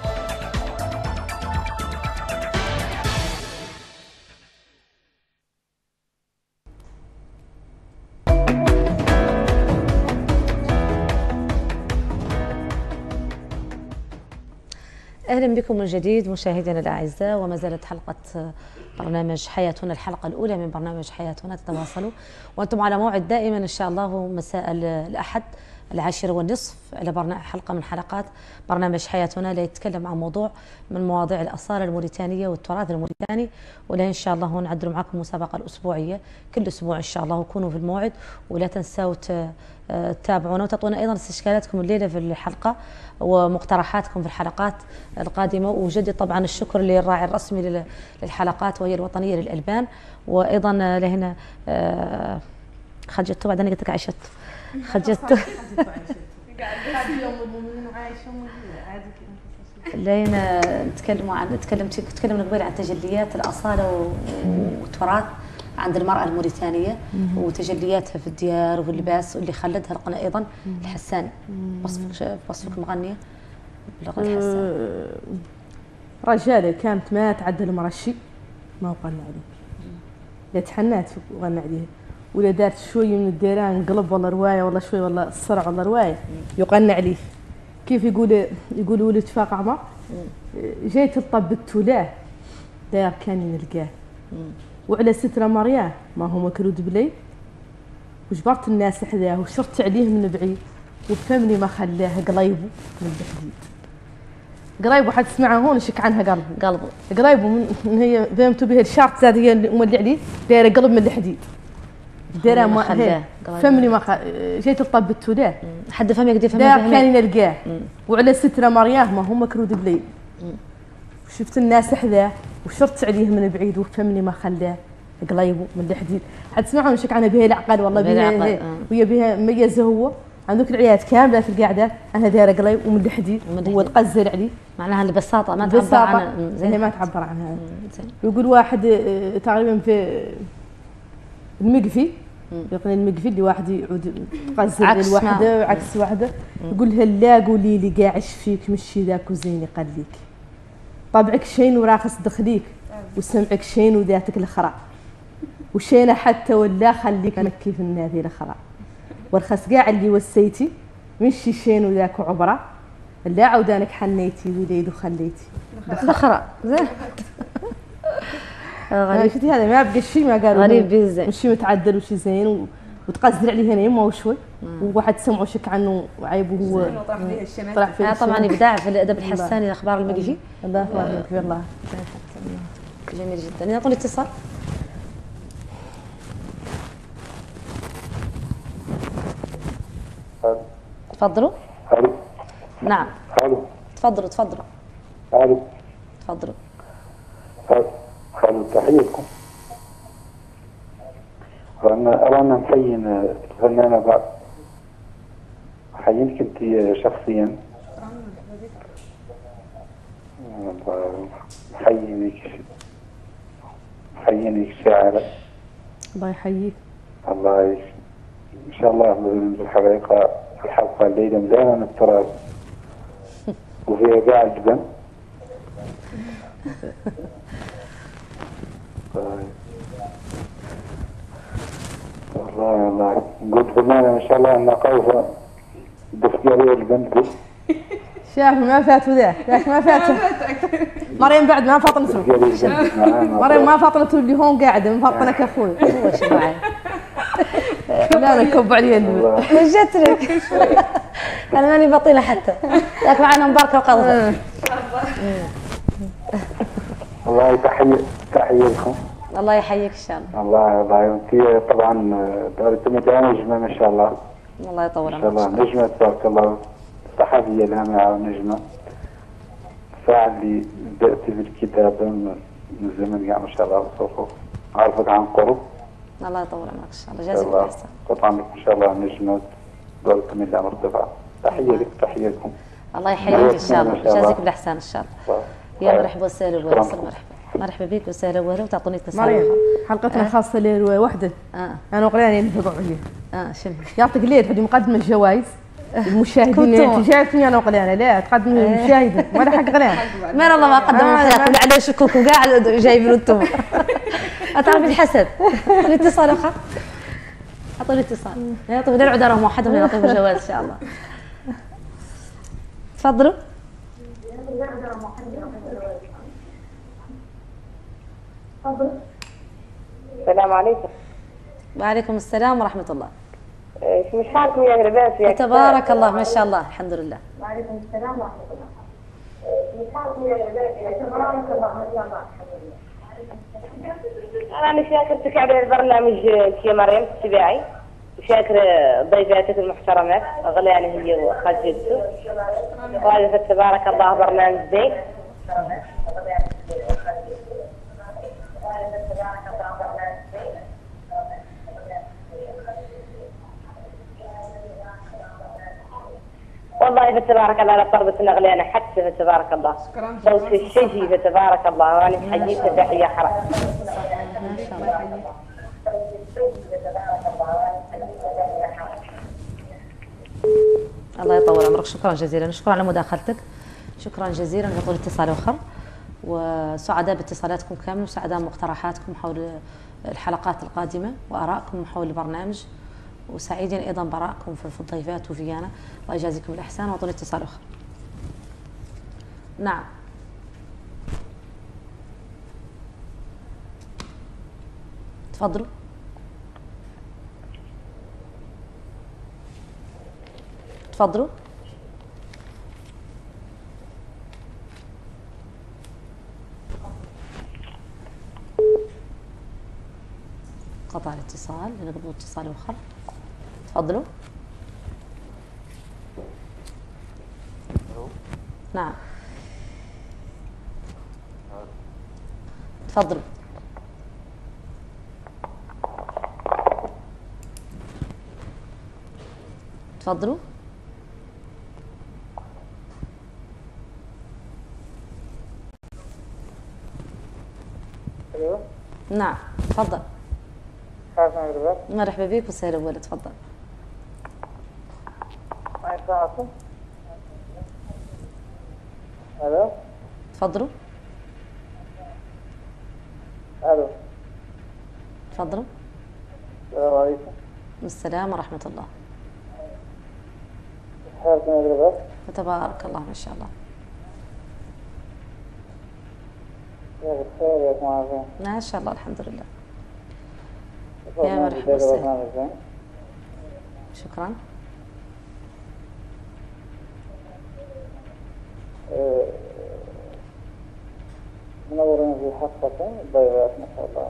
أهلا بكم من جديد مشاهدينا الأعزاء وما زالت حلقة برنامج حياتنا الحلقة الأولى من برنامج حياتنا تتواصلوا وأنتم على موعد دائما إن شاء الله مساء الأحد 10:30 على حلقة من حلقات برنامج حياتنا ليتكلم عن موضوع من مواضيع الأصالة الموريتانية والتراث الموريتاني ولا إن شاء الله نعدل معكم المسابقة الأسبوعية كل أسبوع إن شاء الله وكونوا في الموعد ولا تنسوا تتابعونا وتعطونا أيضا استشكالاتكم الليلة في الحلقة ومقترحاتكم في الحلقات القادمة وجدد طبعا الشكر للراعي الرسمي للحلقات وهي الوطنية للألبان وأيضا لهنا خرجت بعدين قلت لك عشت خرجت لين تكلمنا قبل عن تجليات الأصالة والتراث عند المرأة الموريتانية وتجلياتها في الديار وفي اللباس واللي خلدها لقنا أيضا الحساني. وصفك مغنية باللغة الحسانية. رجالة كانت ما تعدل مرشي ما وغنى عليه لا تحنات وغنى عليه ولا دارت شويه من الديران قلب ولا روايه ولا شويه ولا الصرع ولا روايه يقنع عليه. كيف يقولوا لي اتفاق عمر جيت طبقت له داير كان نلقاه وعلى ستره مرياه ما هو مكرود بلي وجبرت الناس حذاه وشرت عليه من بعيد وفهمني ما خلاه قليبه من الحديد. قريب واحد تسمعها هون شك عنها قلبه قريب من هي فهمتوا به الشارت زاد هي اللي عليه دايره قلب من الحديد دايره ما فهمني ما جيت طبقت له حد فهم يقدر يفهم كان نلقاه وعلى ستره مرياه ما هو مكرود بلي شفت الناس حذاه وشرت عليه من بعيد وفهمني ما خلاه قليبه من الحديد. حد تسمعون شك عنها بها العقل والله بها ويا بها مميزه هو عندك العيات كامله في القعدات انا دايره قليب ومن الحديد والقزل عليه معناها البساطه ما تعبر عنها زين ما تعبر عنها. يقول واحد تقريبا في المقفي يقول المقفي اللي واحد يعود يقزل الوحده وعكس وحده يقول هلا قولي لي قاعش فيك مشي ذاك وزيني قليك طبعك شين وراخص دخليك وسمعك شين وذاتك الاخرى وشينا حتى ولا خليك مكي في النادي الاخرى والخس قاع اللي وسيتي مشي شين وذاك عبره لا عودانك حنيتي وليد وخليتي الاخرى زين. غريب شفتي هذا ما بقى شيء ما قالوا غريب بيزين مشي متعدل وشي زين وتقزل عليه هنا يما وشوي وواحد سمعوا شك عنه عيبه هو طلع فيه طبعا ابداع في الادب الحساني الاخبار المقفي الله يبارك فيك الله جميل جدا. يعطوني اتصال. تفضلوا. الو. نعم. الو. تفضلوا. الو. تفضلوا. الو تحياتكم. رانا نحيي الفنانة بعد حيينك انت شخصيا حيينك شاعرة الله يحييك الله ان شاء الله الحلقة الليلة مزانا من التراث وفيها قاع الجبن والله قلت فنانة ان شاء الله انها قوفة دفقية البنت شاف ما فات ذاك ما فات مريم بعد ما فاطمته مريم ما فاطمته اللي هون قاعده مفطنه كاخوي هو شو معي لا نكب عليه جت لك انا ماني بطيله حتى لكن معنا مباركه وقضيه. الله تحية لكم. الله يحييك ان شاء الله. الله انت طبعا دارة الميدان نجمة ما شاء الله. الله يطول عمرك. ما شاء الله نجمة تبارك الله تحية لها مع نجمة. الساعة اللي بدأت بالكتابة من زمن قاع ما شاء الله وصوفه عارفك عن قرب. الله يطول عمرك ان شاء الله جازيك بالإحسان. طبعا ان شاء الله نجمة دارة الميدان مرتفعة. تحية لك تحية لكم. الله يحييك ان شاء الله جازيك بالإحسان ان شاء الله. يا مرحبا وسهلا وسهلا مرحبا بك وسهلا وسهلا وتعطوني اتصال. مريم حلقتنا خاصة لرواية وحدة. أنا وقلاني نفقوا عليه. شنو؟ يعطيك ليل هذه مقدمة الجوائز المشاهدين انت جايتني انا وقلانة لا تقدم المشاهدين ما حق غلان. ما والله ما قدموا حدا كل عليه شكوك وكاع جايبين انتم. تعرفي الحسد. الاتصال اخر. اعطوني اتصال. يعطوا للعود راهم وحدهم يعطيهم جواز ان شاء الله. تفضلوا. السلام عليكم. وعليكم السلام ورحمة الله. مش حالكم يا لباس؟ تبارك الله ما شاء الله الحمد لله. وعليكم السلام ورحمة الله. مش حالكم يا لباس؟ تبارك الله ما شاء الله الحمد لله. أنا شاكرتك على البرنامج يا مريم التباعي وشاكر ضيفاتك المحترمات غلانة هي وخالتي وهذا تبارك الله برنامج زين. والله فتبارك الله على طلبة الأغلانة حتى فتبارك الله صوت الشجي فتبارك الله وأنا حجيت تحية حرام. الله يطول عمرك شكرا جزيلا شكرا على مداخلتك شكرا جزيلا يطول اتصال آخر وسعداء باتصالاتكم كامل وسعداء مقترحاتكم حول الحلقات القادمة وآرائكم حول البرنامج، وسعيدين أيضا بآرائكم في الضيفات وفيانا. الله يجازيكم الإحسان. وأعطوني اتصال آخر. نعم. تفضلوا. تفضلوا. قطع الاتصال، لنقبل اتصال آخر. تفضلوا. نعم. تفضلوا. تفضلوا. نعم تفضل. مرحبا بك وسهلا ولا. تفضل. الو. تفضلوا. الو. تفضلوا. السلام عليكم. السلام ورحمة الله. حالك مغربك؟ تبارك الله ما شاء الله. بخير يا معاذ. ما شاء الله الحمد لله. يا مرحبا وسهلا. شكرا. منورين في حلقة الضيفات ما شاء الله.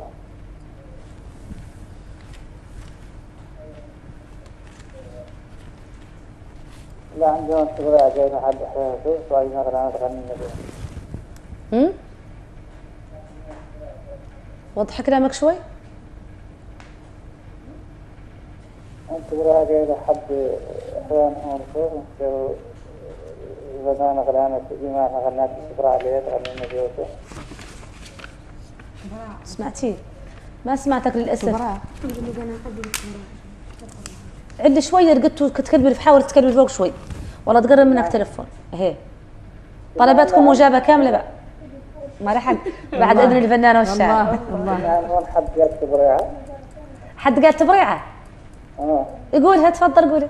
لا عندهم شغل جايين حد حياته وعايزين غنى تغني النبي. وضح كلامك شوي. انت براها جاي حد اخوان هون فوق زمان غنى بما غنات تقرا عليه تغني النبي. سمعتي؟ ما سمعتك للاسف. عندي شويه قلت تكلمي، حاول تتكلمي فوق شوي. والله تقرب منك تلفون. هي طلباتكم مجابه كامله بقى. ما راح بعد اذن الفنانه والشاعر. والله حد قال تبريعه. حد قال تبريعه؟ يقولها. تفضل قولي.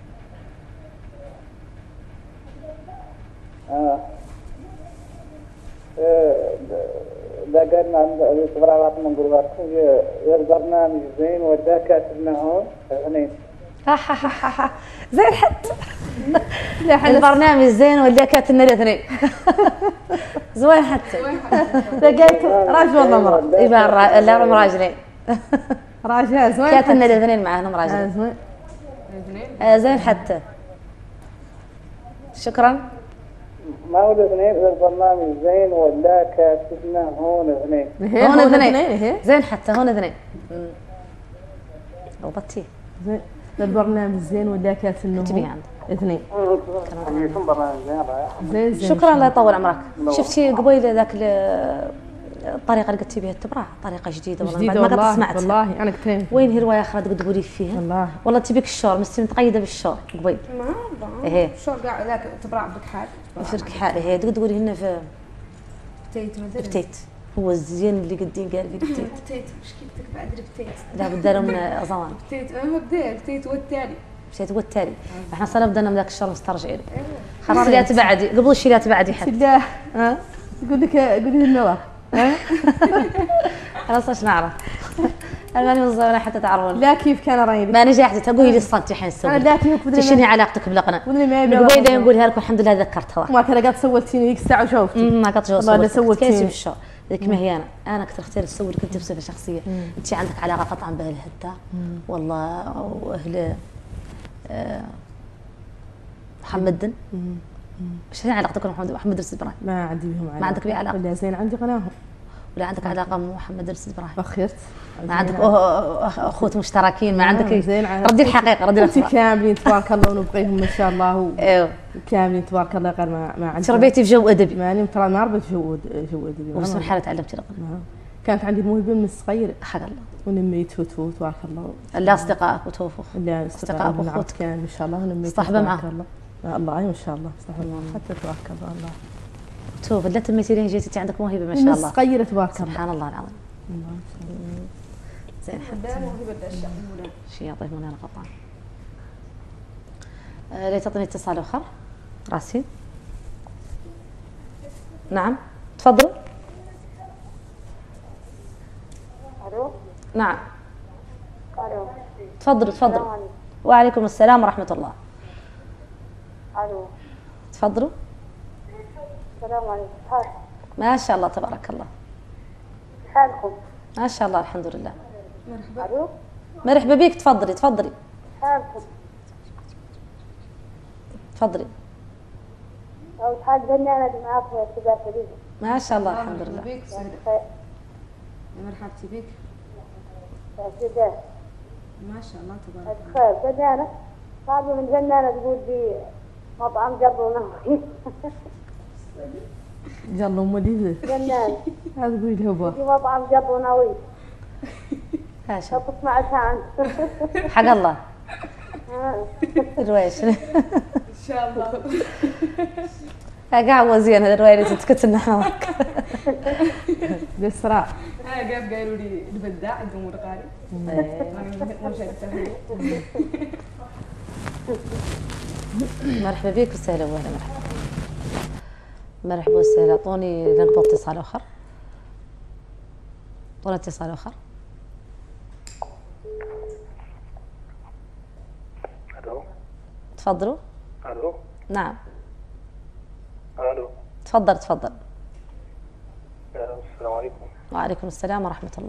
لا قالنا عن تبريعات من قرباتكم يا البرنامج زين ودا كاتبنا هون اثنين. زين حتى البرنامج زين ولا كاتبنا الاثنين. زوين حتى. لقيت راجل والله مرة. يبان لا راجلين. راجل زوين. كاتبنا الاثنين معاهم راجلين. زين. زين حتى. شكرا. ما هو الاثنين البرنامج زين ولا كاتبنا هون اثنين. هون اثنين. زين حتى هون اثنين. لو بطيه. زين البرنامج زين ولا كاتبنا هون اثنين. زين. شكرا الله يطول عمرك. شفتي قبيل ذاك الطريقه اللي قلتي بها التبرع طريقه جديده والله ما قد سمعتها. والله انا كنت وين هي روايه اخرى تقولي فيها؟ والله تبيك الشور متقيده بالشور قبيل. ما الشور كاع ذاك تبرع بكحال بشرك حالي. هي تقولي هنا في بتيت مثلا. بتيت هو الزين اللي قدين قال لي بتيت. بتيت مشكلتك بعد البتيت. لا بدالهم زمان. بتيت بدال بتيت والتالي. بتيت والتالي. احنا صار بدنا من ذاك الشهر مسترجعين. خلاص لا تبعدي قبل الشيلات بعدي حتى. بالله تقول لك قولي النوى. خلاص ايش نعرف. انا ماني مصورة حتى تعرفون. لا كيف كان رايي ما نجحتي تقولي لي الصدق الحين سوي. لا كيف شنو علاقتك بلقنا؟ قبيله نقولها لكم الحمد لله ذكرتها. ما ترى قد سويتيني ذيك الساعه وشوفتي. ما قد سويت كيسي بالشغل ذيك ما هي انا كنت اختار اسوي لك انت بصفه شخصيه. انت عندك علاقه قطعا باهل الهدى والله واهل محمد دن. ايش علاقتك محمد رشيد ابراهيم؟ ما عندي بهم علاقه. ما عندك بيه علاقه؟ لا زين عندي قناهم. ولا عندك علاقه مع محمد رشيد ابراهيم؟ اخرت. ما عندك اخوت مشتركين؟ ما عندك زين. ردي الحقيقه ردي الحقيقه. كاملين تبارك الله ونبغيهم ان شاء الله. ايوه كاملين تبارك الله غير ما عندي. تربيتي في جو ادبي؟ ماني ترى ما ربيت جو ادبي. وبس من حاله تعلمتي القراءه. كانت عندي موهبه من الصغير. حق الله. ونميت تفوت تبارك الله. لا اصدقائك وتوفوا. لا اصدقائك واخوتك كان ان شاء الله ونميت. صاحبه معاهم. الله ما شاء الله صاحبه حتى تبارك الله. توف لا تميتي لين جيتي عندك موهبه ما شاء الله. من صغيره تبارك الله. سبحان الله العظيم. زين شي يعطيه منى القطان. ليه تعطيني اتصال اخر راسين؟ نعم تفضلوا. الو نعم الو تفضلوا. وعليكم السلام ورحمة الله. الو تفضلوا. السلام عليكم. ما شاء الله تبارك الله. حالكم؟ ما شاء الله الحمد لله. الو مرحبا بك. تفضلي حالكم؟ تفضلي. لو حال جنانة معاك في ارتباط شديد. ما شاء الله الحمد لله. مرحبتي بك. ارتباط ما شاء الله تبارك الله. خير جنانة صعبة من جنانة تقول دي مطعم قبل ونهي. يلا مولي جنانة هذا قولي الهبة دي مطعم قبل ونهي. ما شاء الله. تسمع الحان. حق الله. الرواية شنو؟ ان شاء الله. قاعد زين الرواية اللي تتكتب نحن الإسراء. قالوا لي البداع عندهم القاري. مرحبا بك وسهلا وسهلا. مرحبا وسهلا. اعطوني نقبل اتصال اخر. اعطونا اتصال اخر. الو تفضلوا. الو نعم الو تفضل. السلام عليكم. وعليكم السلام ورحمة الله.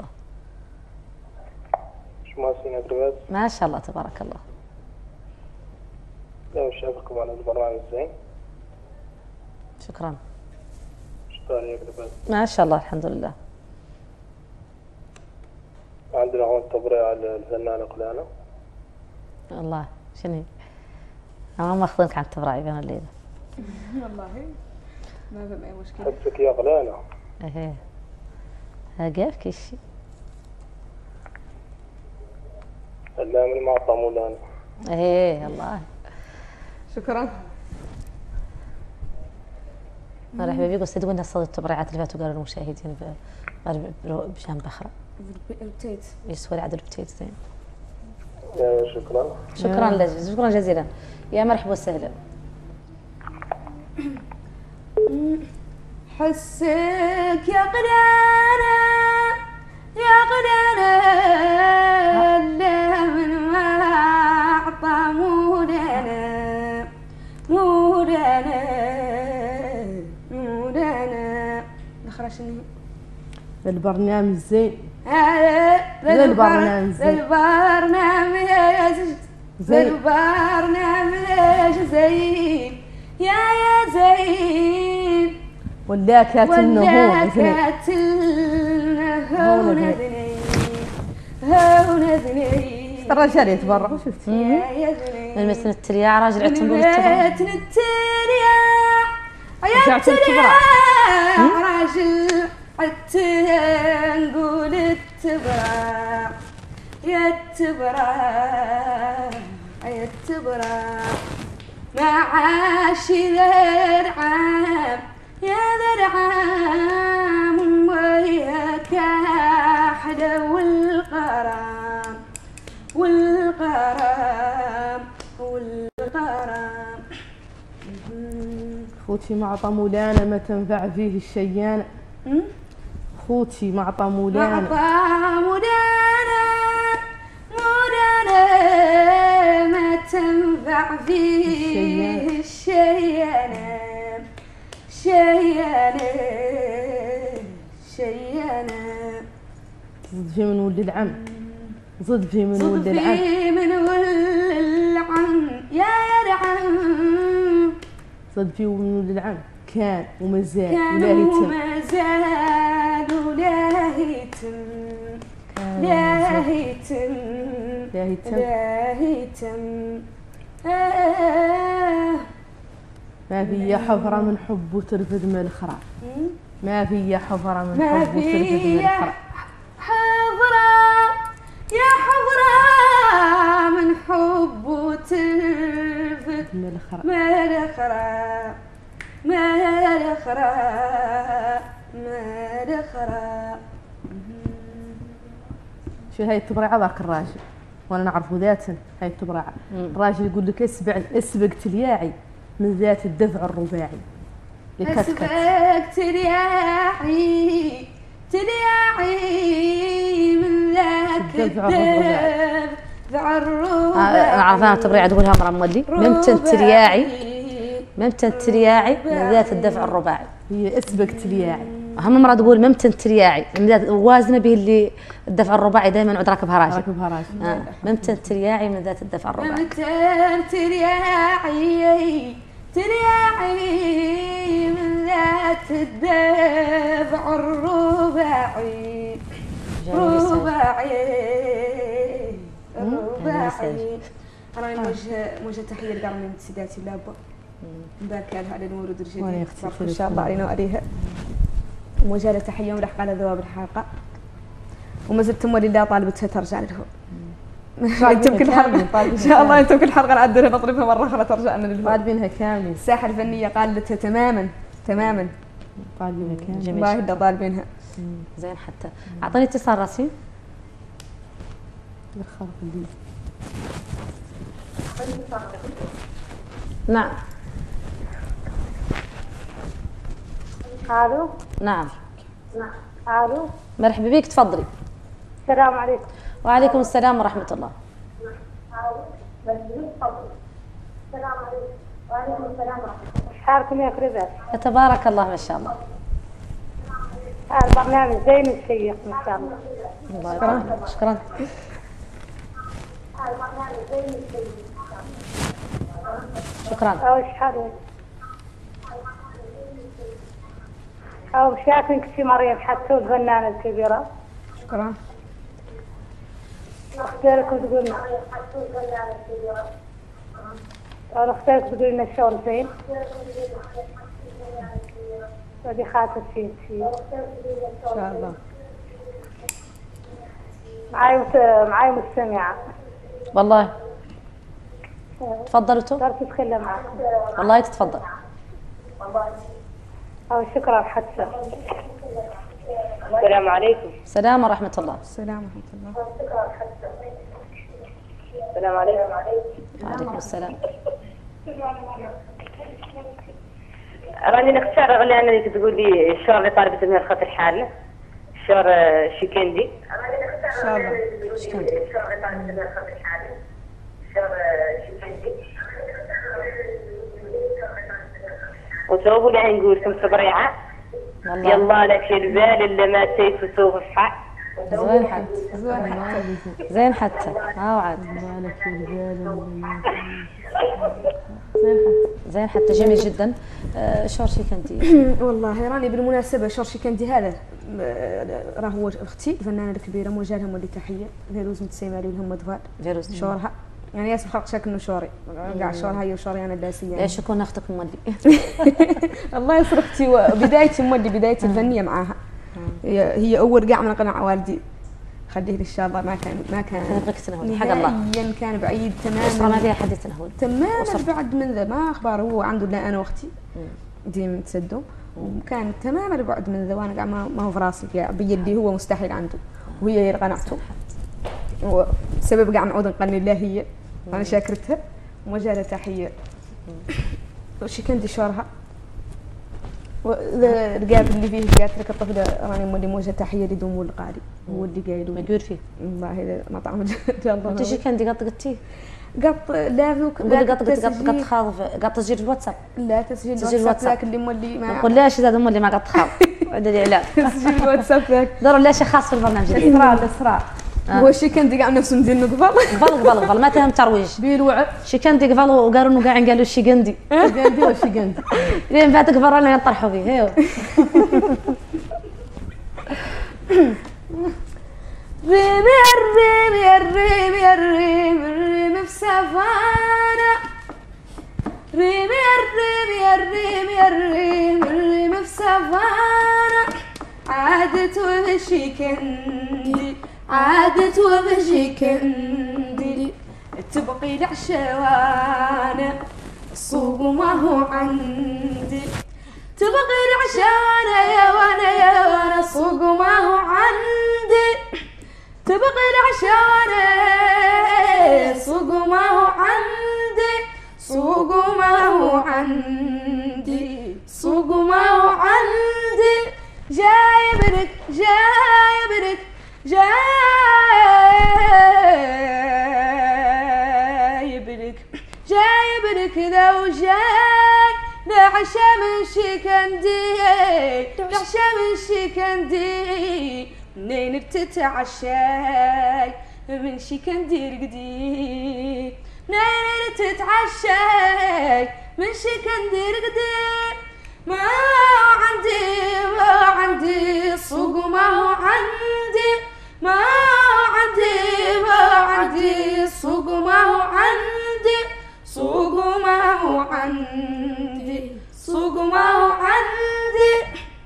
شو ماسين ادريس؟ ما شاء الله تبارك الله. لا شافكم على البرنامج زين. شكرا. شكرا يا ادريس. ما شاء الله الحمد لله. عندنا هون تبريع على الفنانة قلانة. والله شنو أنا ما أخذنك عن التبرع بين الليلة. والله ما في اي مشكله. حسك يا قلانة. ايه هاقف كل شيء. لا من معطى مولانا. ايه الله. شكرا. مرحبا بك. بس تقولنا صدى التبرعات اللي فاتوا قالوا المشاهدين بجنب بخرة البتيت يسوى العدل بتيت زين. شكرا. شكرا جزيلا. يا مرحبا وسهلا. حسك يا قلانة يا قلانة لا من ما أعطى مولانا نخرج شنو البرنامج زين. هذا البرنامج زين. البرنامج زين يا زين ولا كاتلنا هون اثنين الرجال يتبرعوا شفتي من مثل الترياع راجل عتم بالتبرع. رجعت التبرع. راجل عتم نقول التبرع يا التبرع معاشي ذا العام يا ذا العام وياك أحلى والغرام خوتي معطى مولانا ما تنفع فيه الشيانة. خوتي معطى مولانا ما تنفع فيه الشيانة زد في من ولد العم. زد في من ولد العم يا العم. صد في من ولد العم كان ومازال ولا يتم لا يتم ما في حفرة من حب وترفد من الخرا. ما في حفرة من حب وترفد من الخرا. حفرة من حب وترفد من الخرا. ما الأخرى شو هاي التبرعة ذاك الراجل وانا نعرف ذاتا هاي التبرعة. الراجل يقول لك اسبق تلياعي من ذات الدفع الرباعي. اسبق تلياعي من ذاك الدفع الرباعي. عرفنا التبرعة تقولها مرة مولي ممتن ترياعي من ذات الدفع الرباعي. هي اسبق تلياعي هم مرة تقول ممتن ترياعي من ذات وازنة به اللي الدفع الرباعي دائما عود راكبها راشد. ممتن ترياعي من ذات الدفع الرباعي. ممتن ترياعي من ذات الدفع الرباعي. رباعي. راني موجه تحيه لكاع من سيداتي لابا مبارك لها على الورود الجديد ان شاء الله علينا وعليها. وموجه تحيه وملحقه على ذواب الحلقه وما زلت مولي لا طالبتها ترجع للهو. انتم كل حلقه ان شاء الله انتم كل حلقه نعدلها نطلبها مره اخرى ترجع لنا للهو. طالبينها كاملين. الساحه الفنيه قالتها تماما طالبينها كاملين والله الا طالبينها. زين حتى اعطيني اتصال رسمي. نعم. الو. نعم. الو. مرحبا بك تفضلي. السلام عليكم. وعليكم السلام ورحمة الله. السلام عليكم. وعليكم السلام ورحمة الله. حالكم يا كريبات؟ تبارك الله ما شاء الله. البرنامج زين وشيق ما شاء الله. الله يبارك. شكرا. شكرا. أو شحال أو شاكنك في مريم حتى الفنانة الكبيرة. شكرا. اختارك وتقولنا اختارك تقول لنا الشغل زين ودي خاطر فيه ان شاء الله. معاي مستمعة والله تفضلوا انتم. صرت اتكلم معكم والله تتفضل. أو شكرا حتى. السلام عليكم. السلام ورحمة الله. السلام ورحمة الله. السلام عليكم. وعليكم السلام. راني نختار أغنية اللي تقول لي الشهر اللي طالبت من الخاطر حالنا الشهر شيكندي. ان شاء الله. شكندي. الشهر اللي طالبت من الخاطر حالنا الشهر شيكندي. وصوبوا لها نقولكم صبريعة يلا لك البال اللي ما تيف وصوب فحال. زين حتى. زين حتى. وعد. زين حتى جميل جدا. شهر شيكندي. والله راني بالمناسبة شهر شيكندي هذا راه هو اختي الفنانة الكبيرة موجه لهم ولي تحية فيروز متسيمالي لهم مدفار فيروز شهرها يعني ياسر خلق شكل انه شوري كاع شهرها هي وشوري انا اللاسيه يعني. ليش يكون اختك مولي؟ الله يسر اختي وبدايتي مولي بدايتي الفنيه معاها هي اول كاع من قناع والدي خليه ان شاء الله ما كان بغيك تنهول حق الله نهائيا كان بعيد تماما اصلا ما فيها حد تنهول تماما بعد من ذا ما اخبار هو عنده لا انا واختي ديما تسدوا وكان تماما بعد من ذا وانا كاع ما هو في راسي كاع بيدي هو مستحيل عنده وهي قنعته وسبب كاع نعود نقني الله هي انا شاكرتها ومجالها تحيه وشي كندي شهرها والرقاب اللي فيه قالت لك الطفل راني مولي موجه تحيه لدوم القاري هو اللي قايل ما يدور فيه والله هذا مطعم ان شاء الله انت شي كندي قطقتي قط لا نقول قط خاض قط تسجيل في الواتساب لا تسجيل الواتساب ذاك اللي مولي ما نقول ليش هذا مولي ما قط خاض عندي الاعلان تسجيل الواتساب ذاك داروا ليش خاص في البرنامج الاسرار هو شي كندي كاع نفسه ندير قبل ما تهم ترويج بيروع شي كندي قبل وقالوا انه كاع قالوا شي كندي وشي كندي لين بعد كبر لنا يطرحوا فيه ايوا الريم في سافانا الريم في سافانا عادت ومشي كندي عادت ومشي كندي تبقي العشوانة السوق ما هو عندي تبقي العشانة يا وانا السوق ما هو عندي تبغي العشانة سوق ما هو عندي سوق ما هو عندي سوق ما هو عندي جايب لك جايب لك جايب لك جايب لك لو جاي نعشى من شكندي نعشى من شكندي منين بتتعشاي من شكندي رقدي منين تتعشاي من شكندي رقدي ما عندي سوق ما هو عندي ما عندي سوق ما هو عندي سوق ما هو عندي سوق ما هو عندي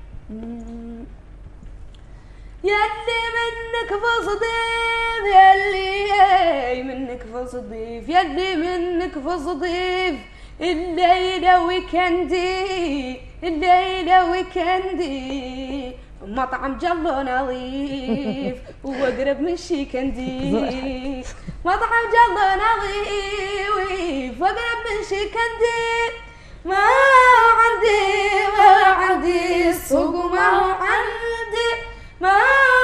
يلي منك فصديف يلي منك فصديف يلي منك فصديف الليلة ويكندي الليلة ويكندي مطعم جلو نظيف واقرب من شيكندي مطعم جلو نظيف واقرب من شيكندي ما عندي السوق ما هو عندي ما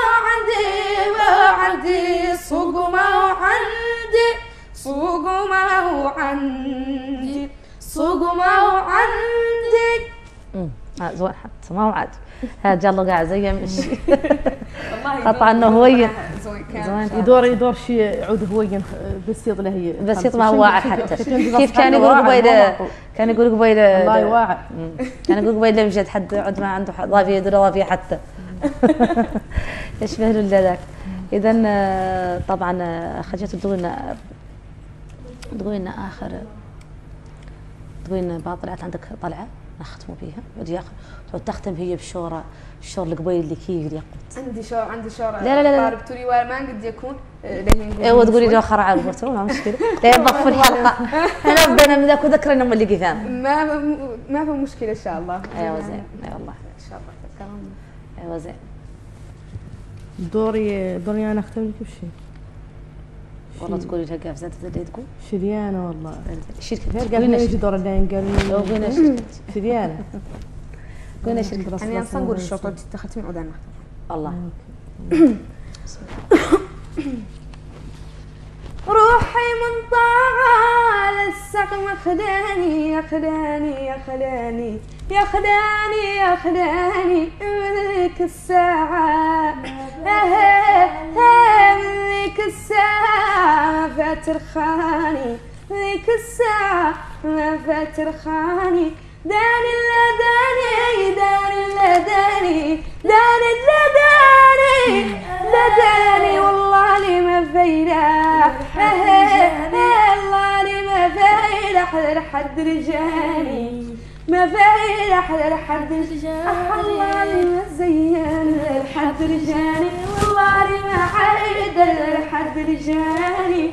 عندي السوق ما هو عندي سوق ما هو عندي سوق ما هو عندي زين حتى ما هو عاد هذا جلو قاعد زي مشي قطع انه هوين زين يدور شيء عود هوين بسيط له هي بسيط ما هو واعر حتى كيف كان يقول قبيله كان يقول قبيله والله واعر كان يقول قبيله مشيت حد عود ما عنده ضافيه يدور ضافيه حتى يشبه له ذاك اذا طبعا خرجت تقولنا اخر تقولنا بعض طلعت عندك طلعه نختموا بيها ودي اخر تختم هي بشوره الشور القبيل اللي كي يقول عندي شور لا طالب توري ما قد يكون لهين ايوه تقولي لو خرع قبرته ما مشكله لا نضف الحلقه انا بدنا من ذاك وذكرنا من اللي قثام ما في مشكله ان شاء الله ايوه زين اي والله ان شاء الله تكرم ايوه زين دوري انا اختم لك بشيء والله تقولي لها قاف زين تدري تقول شريانه والله شركه قالوا يجي دور اللين قالوا قلنا شركه شريانه قلنا شركه انا اصلا نقول الشرطه اتخذت من عودنا الله روحي من طال السقم خلاني ملك الساعة ملك الساعة ما فات رخاني ملك الساعة ما فات رخاني داني والله لي ما فيرح والله لي ما فيرح لحد رجاني ما فيرح لحد رجاني الله لي ما زين لحد رجاني والله لي ما عيد لحد رجاني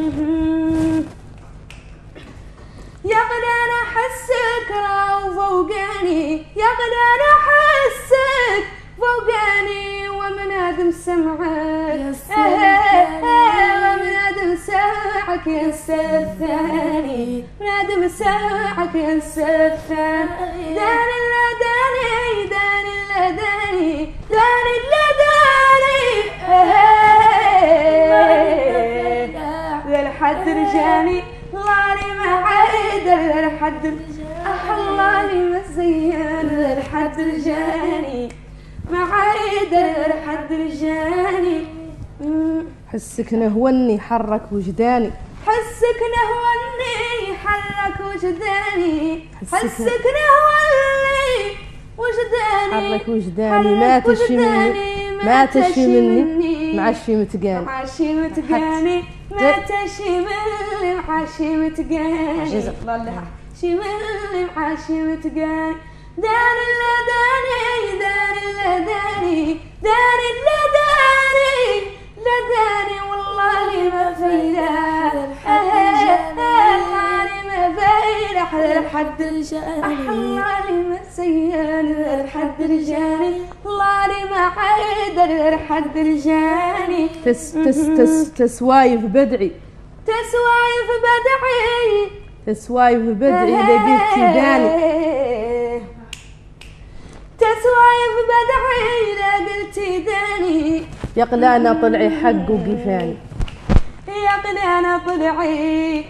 يا غدان احسك راو فوقاني يا غدان احسك فوقاني ومن ادم سمعك ومن ادم سمعك ينسى الثاني من ادم سمعك ينسى الثاني داني لحد رجاني الله لي ما عيد لحد الله لي ما زين لحد رجاني ما عيد لحد رجاني حسك نهوني حرك وجداني حسك نهوني حرك وجداني حسك نهوني وجداني حرك وجداني ما تشي مني ما تشي مني معشي متقاني معشي متقاني ما تشي مني معشي متقاني والله شي مني معشي متقاني داري لا داري داري لا داري داري لا داري لا داري والله لي ما فيدا والله لي ما فيدا لحد رجاني الله لي ما زين لحد رجاني والله لي ما حيدر حد الجاني تسوايف بدعي تسوايف بدعي تسوايف بدعي إذا قلتي داني تسوايف بدعي إذا قلتي داني يقلانا طلعي حق وقفاني يقلانا طلعي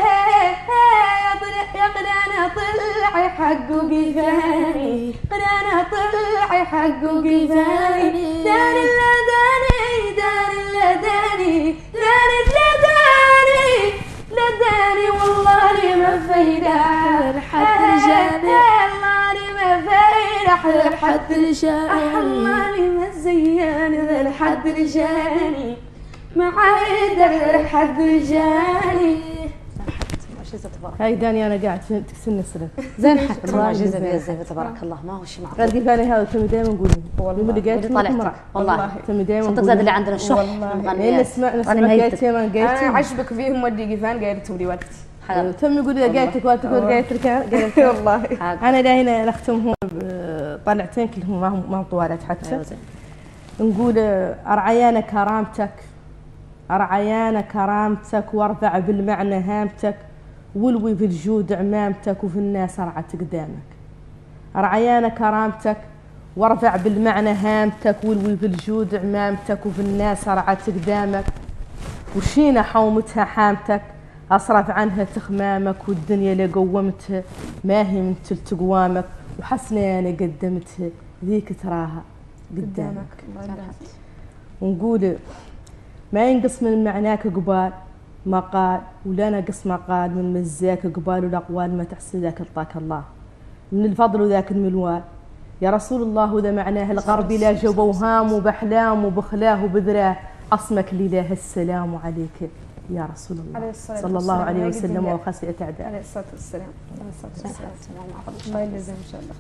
يقلانا طلعي حق وقفاني قلانا طلعي حق وقفاني دار اللداني دار اللداني دار اللداني لداني والله لي ما فايدة حد رجالي والله لي ما فايدة حد رجالي والله لي ما زيان حد رجالي ما عيد حد رجالي. هاي داني انا قاعد تكسرني السنه زين حتى معجزه بيزه تبارك الله ما هو شيء معروف. قال كيفاني هذا تم دائما نقول والله اللي طالعتك والله تم دائما صدق زاد اللي عندنا الشح والله نسمع قايت ما قايت انا عجبك فيهم ودي قفان قايلتهم لي ولدتي تم يقول لي قايتك والتقول قايتك والله انا لا هنا نختمهم طلعتين كلهم ما هم طوالات حتى نقول ارعيانا كرامتك أرعيانا كرامتك وارفع بالمعنى هامتك ولوي في الجود عمامتك وفي الناس أرعت قدامك. أرعيانا كرامتك وارفع بالمعنى هامتك ولوي في الجود عمامتك وفي الناس أرعت قدامك وشينا حومتها حامتك أصرف عنها تخمامك والدنيا اللي قومتها ما هي من تلتقوامك وحسنا أنا قدمتها ذيك تراها قدامك. ونقول ما ينقص من معناك قبال مقال ولا نقص مقال من مزاك قبال والأقوال ما تحصي ذاك الطاك الله من الفضل وذاك المنوال يا رسول الله وذا معناه الغرب لا جبو هام وبحلام وبخلاه وبذراه عصمك لله السلام عليك يا رسول الله صلى الله عليه وسلم وخسئة أعداء عليه الصلاة والسلام الله يلزم إن شاء الله.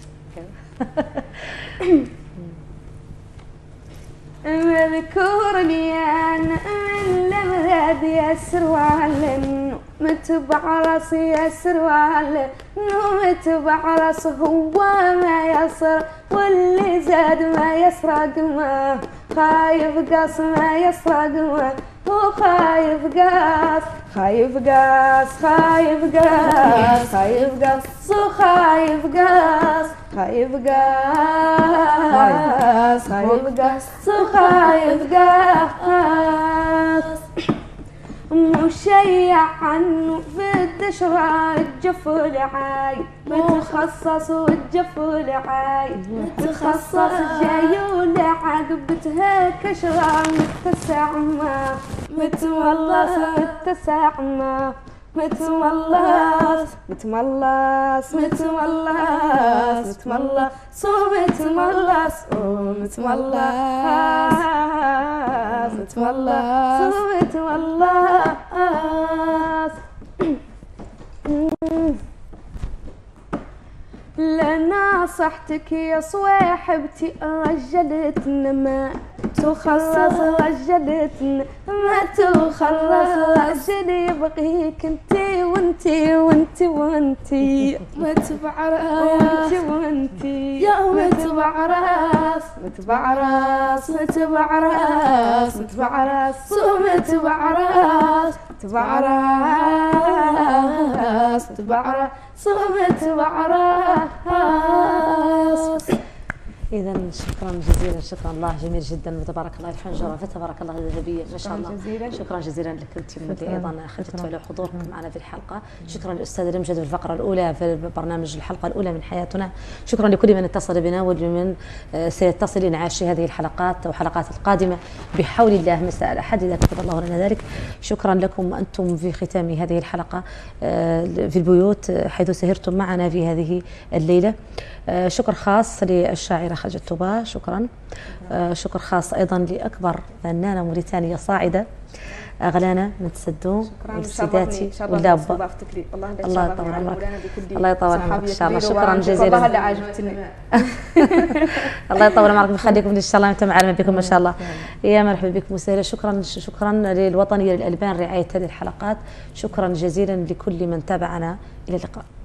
مذكورني أنا من لمذاد يسروال متبع راسي يسروال متبع راس هو ما يسر واللي زاد ما يسرق ما خايف قاس ما يسرق ما هو خايف قاس خايف قاس خايف قاس خايف قاس خايف قاس خايف قاس خايف قاس خايف قاس مشيع عنه في الدشرة الجف العاي متخصص والجف العاي متخصص جايول عقبتها كشرة متسع ما متملص متسع ما متملص متملص متملص متملص متملص متملص متملص متملص لنا صحتك يا صواحبتي رجلتنا ما تخلص رجلتنا ما تخلص رجلي يبغيك انتي وانتي وانتي وانتي ما تبعرس وانتي يا متبعرس متبعرس متبعرس متبعرس متبعرس تبعرس تبعرس متبعرس. إذا شكرا جزيلا شكرا الله جميل جدا وتبارك الله الحنجرة فتبارك الله الذهبية ما شاء الله شكرا جزيلا لك أنت اللي أيضا أخذت على حضورك معنا في الحلقة. شكرا للأستاذ المجد في الفقرة الأولى في برنامج الحلقة الأولى من حياتنا. شكرا لكل من اتصل بنا ولمن سيتصل لإنعاش هذه الحلقات أو حلقات القادمة بحول الله مساء الأحد إذا كتب الله لنا ذلك. شكرا لكم أنتم في ختام هذه الحلقة في البيوت حيث سهرتم معنا في هذه الليلة. شكر خاص للشاعرة خرجت توبا شكرا. شكر خاص أيضا لأكبر فنانة موريتانية صاعدة غلانا من تسدو والسيداتي واللابة. الله يطول عمرك الله يطول عمرك إن شاء الله. شكرا جزيلا والله عجبتني الله يطول عمرك ويخليكم إن شاء الله أنتم معلمة بكم ما شاء الله. يا مرحبا بكم وسهلا. شكرا شكرا للوطنية للألبان رعاية هذه الحلقات. شكرا جزيلا لكل من تابعنا. إلى اللقاء.